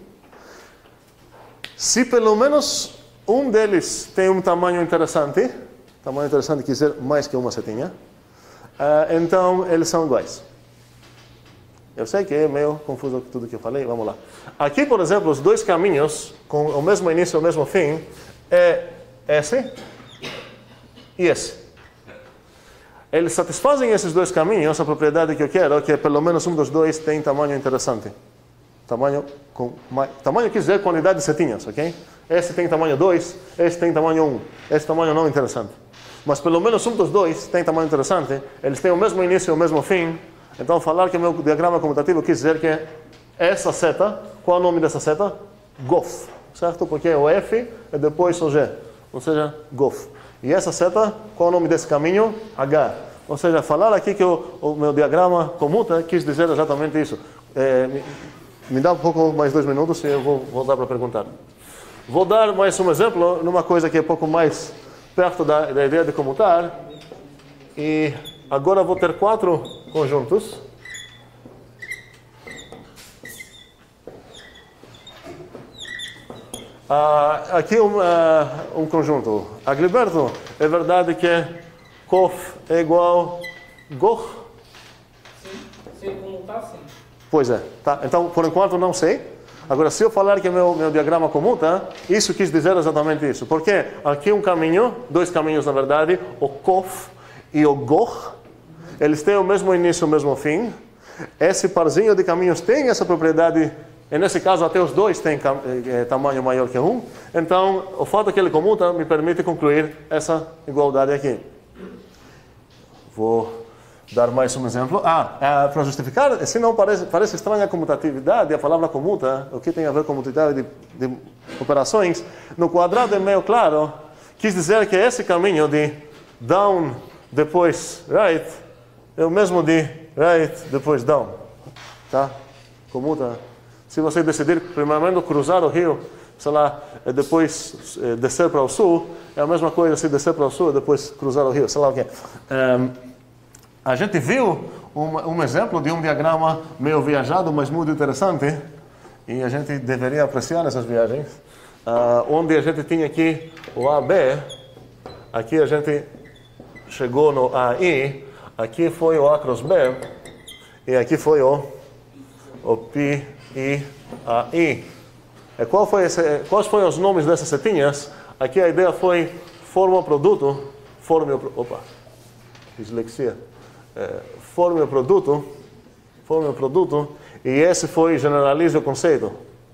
se pelo menos um deles tem um tamanho interessante, tamanho interessante quer dizer mais que uma setinha, uh, então eles são iguais. Eu sei que é meio confuso tudo que eu falei, vamos lá. Aqui, por exemplo, os dois caminhos com o mesmo início e o mesmo fim é esse e esse. eles satisfazem esses dois caminhos, a propriedade que eu quero, que pelo menos um dos dois tem tamanho interessante. Tamanho, com, tamanho quer dizer quantidade de setinhas, ok? Esse tem tamanho dois, esse tem tamanho um, esse tamanho não interessante. Mas pelo menos um dos dois tem tamanho interessante, eles têm o mesmo início e o mesmo fim. Então falar que o meu diagrama comutativo quer dizer que essa seta, qual é o nome dessa seta? Gof, certo? Porque é o F e depois o G, ou seja, Gof. E essa seta, qual é o nome desse caminho? H. Ou seja, falar aqui que o, o meu diagrama comuta quis dizer exatamente isso. É, me, me dá um pouco mais dois minutos e eu vou voltar para perguntar. Vou dar mais um exemplo numa coisa que é um pouco mais perto da, da ideia de comutar. E agora vou ter quatro conjuntos. Ah, aqui um, uh, um conjunto. Agilberto, é verdade que Kof é igual Goch? Sim, sim, comutar sim. Pois é. Tá. Então, por enquanto, não sei. Agora, se eu falar que meu, meu diagrama comuta, isso quis dizer exatamente isso. Porque aqui um caminho, dois caminhos na verdade, o Kof e o Goch, eles têm o mesmo início e o mesmo fim. Esse parzinho de caminhos tem essa propriedade. E nesse caso, até os dois têm eh, tamanho maior que um. Então, o fato que ele comuta me permite concluir essa igualdade aqui. Vou dar mais um exemplo. Ah, é, para justificar, se não parece, parece estranha a comutatividade, a palavra comuta, o que tem a ver com comutatividade de, de operações, no quadrado é meio claro, quis dizer que esse caminho de down, depois right, é o mesmo de right, depois down. Tá? Comuta. Se você decidir, primeiramente, cruzar o rio, sei lá, e depois eh, descer para o sul, é a mesma coisa se descer para o sul e depois cruzar o rio, sei lá o quê. Um, a gente viu um, um exemplo de um diagrama meio viajado, mas muito interessante, e a gente deveria apreciar essas viagens, uh, onde a gente tinha aqui o A B, aqui a gente chegou no A I, aqui foi o A cross B, e aqui foi o, o Pi I A I. E qual foi esse, quais foram os nomes dessas setinhas? Aqui a ideia foi forma produto, forma, opa, dislexia, é, forma produto, forma produto, e esse foi generalize o conceito.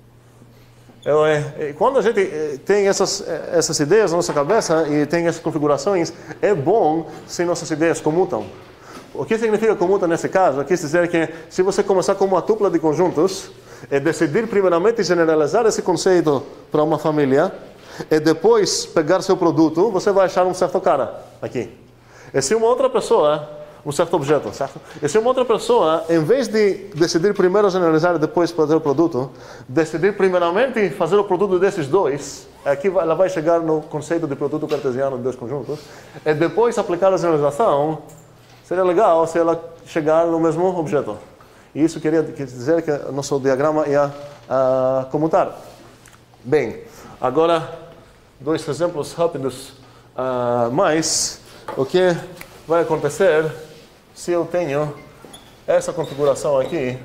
Eu, é, quando a gente tem essas, essas ideias na nossa cabeça e tem essas configurações, é bom se nossas ideias comutam. O que significa comuta nesse caso? Quer dizer que se você começar com uma tupla de conjuntos, é decidir primeiramente generalizar esse conceito para uma família e depois pegar seu produto, você vai achar um certo cara aqui. E se uma outra pessoa, um certo objeto, certo? E se uma outra pessoa, em vez de decidir primeiro generalizar e depois fazer o produto, decidir primeiramente fazer o produto desses dois, aqui ela vai chegar no conceito de produto cartesiano de dois conjuntos, e depois aplicar a generalização, seria legal se ela chegar no mesmo objeto. E isso queria dizer que o nosso diagrama ia uh, comutar. Bem, agora, dois exemplos rápidos uh, mais. O que vai acontecer se eu tenho essa configuração aqui?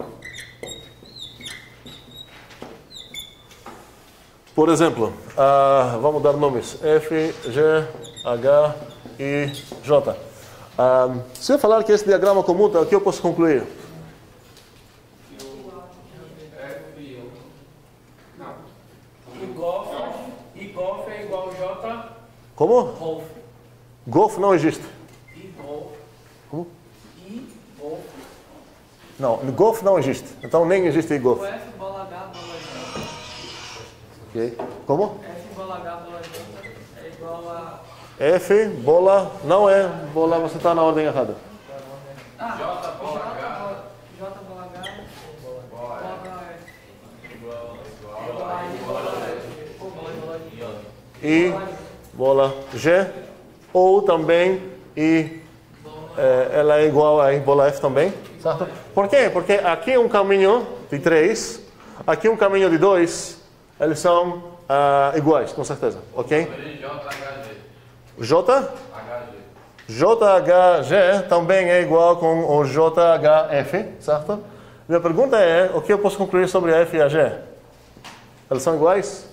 Por exemplo, uh, vamos dar nomes. F, G, H e J. Uh, se eu falar que esse diagrama comuta, o que eu posso concluir? Como? Golf. Golf não existe. E golf. Como? E golf. Não, golf não existe. Então nem existe golf. F, bola H, bola J. Ok. Como? F, bola H, bola J é igual a... F, bola, não é bola, você está na ordem errada. Ah, J, bola H. J, bola H. Bola F. Igual, igual. E bola G, ou também e é, ela é igual a bola F também, certo? Por quê? Porque aqui um caminho de três, aqui um caminho de dois, eles são uh, iguais, com certeza, ok? J? J H G também é igual com o J H F, certo? Minha pergunta é, o que eu posso concluir sobre a F e a G? Eles são iguais?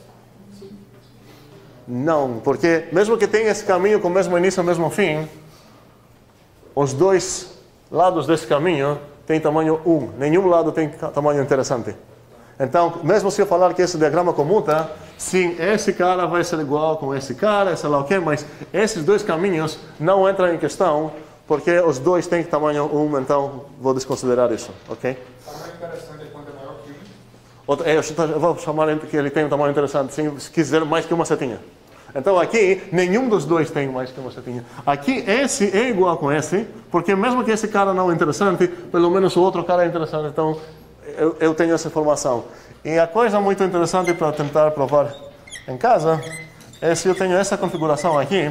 Não, porque mesmo que tenha esse caminho com o mesmo início e o mesmo fim, os dois lados desse caminho têm tamanho um. Nenhum lado tem tamanho interessante. Então, mesmo se eu falar que esse diagrama comuta, sim, esse cara vai ser igual com esse cara, sei lá o quê, mas esses dois caminhos não entram em questão, porque os dois têm tamanho um, então vou desconsiderar isso, ok? O tamanho interessante é quando é maior que um. Outra, eu vou chamar que ele tem um tamanho interessante, se quiser mais que uma setinha. Então aqui, nenhum dos dois tem mais que uma setinha. Aqui, esse é igual com esse, porque mesmo que esse cara não é interessante, pelo menos o outro cara é interessante. Então, eu, eu tenho essa informação. E a coisa muito interessante para tentar provar em casa é se eu tenho essa configuração aqui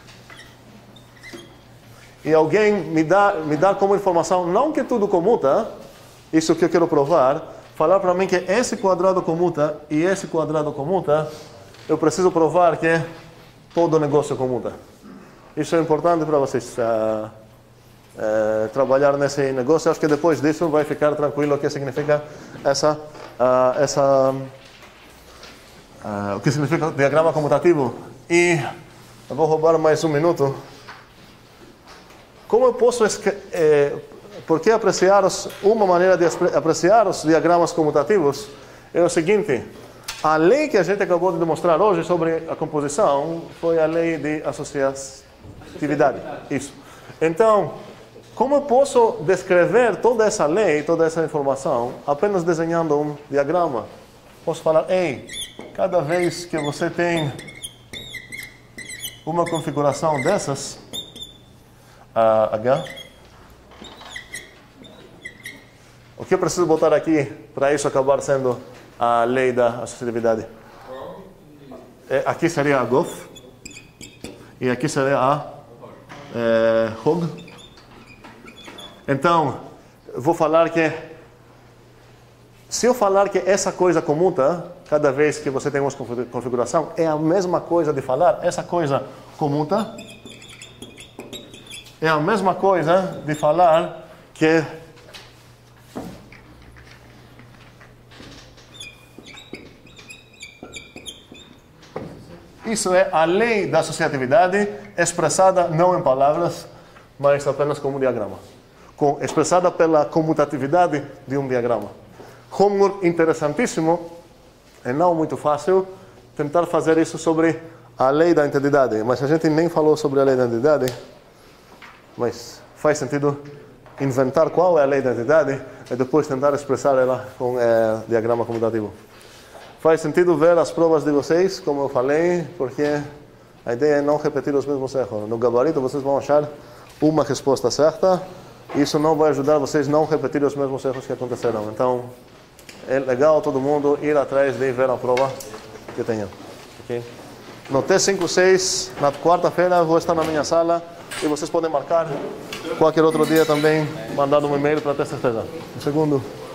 e alguém me dá, me dá como informação, não que tudo comuta, isso que eu quero provar, falar para mim que esse quadrado comuta e esse quadrado comuta, eu preciso provar que todo negócio comuta. Isso é importante para vocês uh, uh, trabalhar nesse negócio. Acho que depois disso vai ficar tranquilo o que significa essa, uh, essa uh, o que significa diagrama comutativo. E eu vou roubar mais um minuto. Como eu posso eh, porque apreciar os, uma maneira de apreciar os diagramas comutativos é o seguinte: a lei que a gente acabou de demonstrar hoje sobre a composição foi a lei de associatividade. Isso. Então, como eu posso descrever toda essa lei, toda essa informação, apenas desenhando um diagrama? Posso falar, ei, cada vez que você tem uma configuração dessas, uh, H, o que eu preciso botar aqui para isso acabar sendo a lei da associatividade? É, aqui seria a G O F e aqui seria a é, H O G. Então, vou falar que se eu falar que essa coisa comuta, cada vez que você tem uma configuração, é a mesma coisa de falar essa coisa comuta, é a mesma coisa de falar que isso é a lei da associatividade expressada não em palavras, mas apenas como um diagrama. Com, expressada pela comutatividade de um diagrama. Homework interessantíssimo, e não muito fácil, tentar fazer isso sobre a lei da identidade. Mas a gente nem falou sobre a lei da identidade, mas faz sentido inventar qual é a lei da identidade e depois tentar expressar ela com é, diagrama comutativo. Faz sentido ver as provas de vocês, como eu falei, porque a ideia é não repetir os mesmos erros. No gabarito vocês vão achar uma resposta certa. Isso não vai ajudar vocês a não repetir os mesmos erros que aconteceram. Então, é legal todo mundo ir atrás de ver a prova que tenham. Okay? No T cinco seis, na quarta-feira, vou estar na minha sala e vocês podem marcar qualquer outro dia também, mandando um e-mail para ter certeza. Um segundo.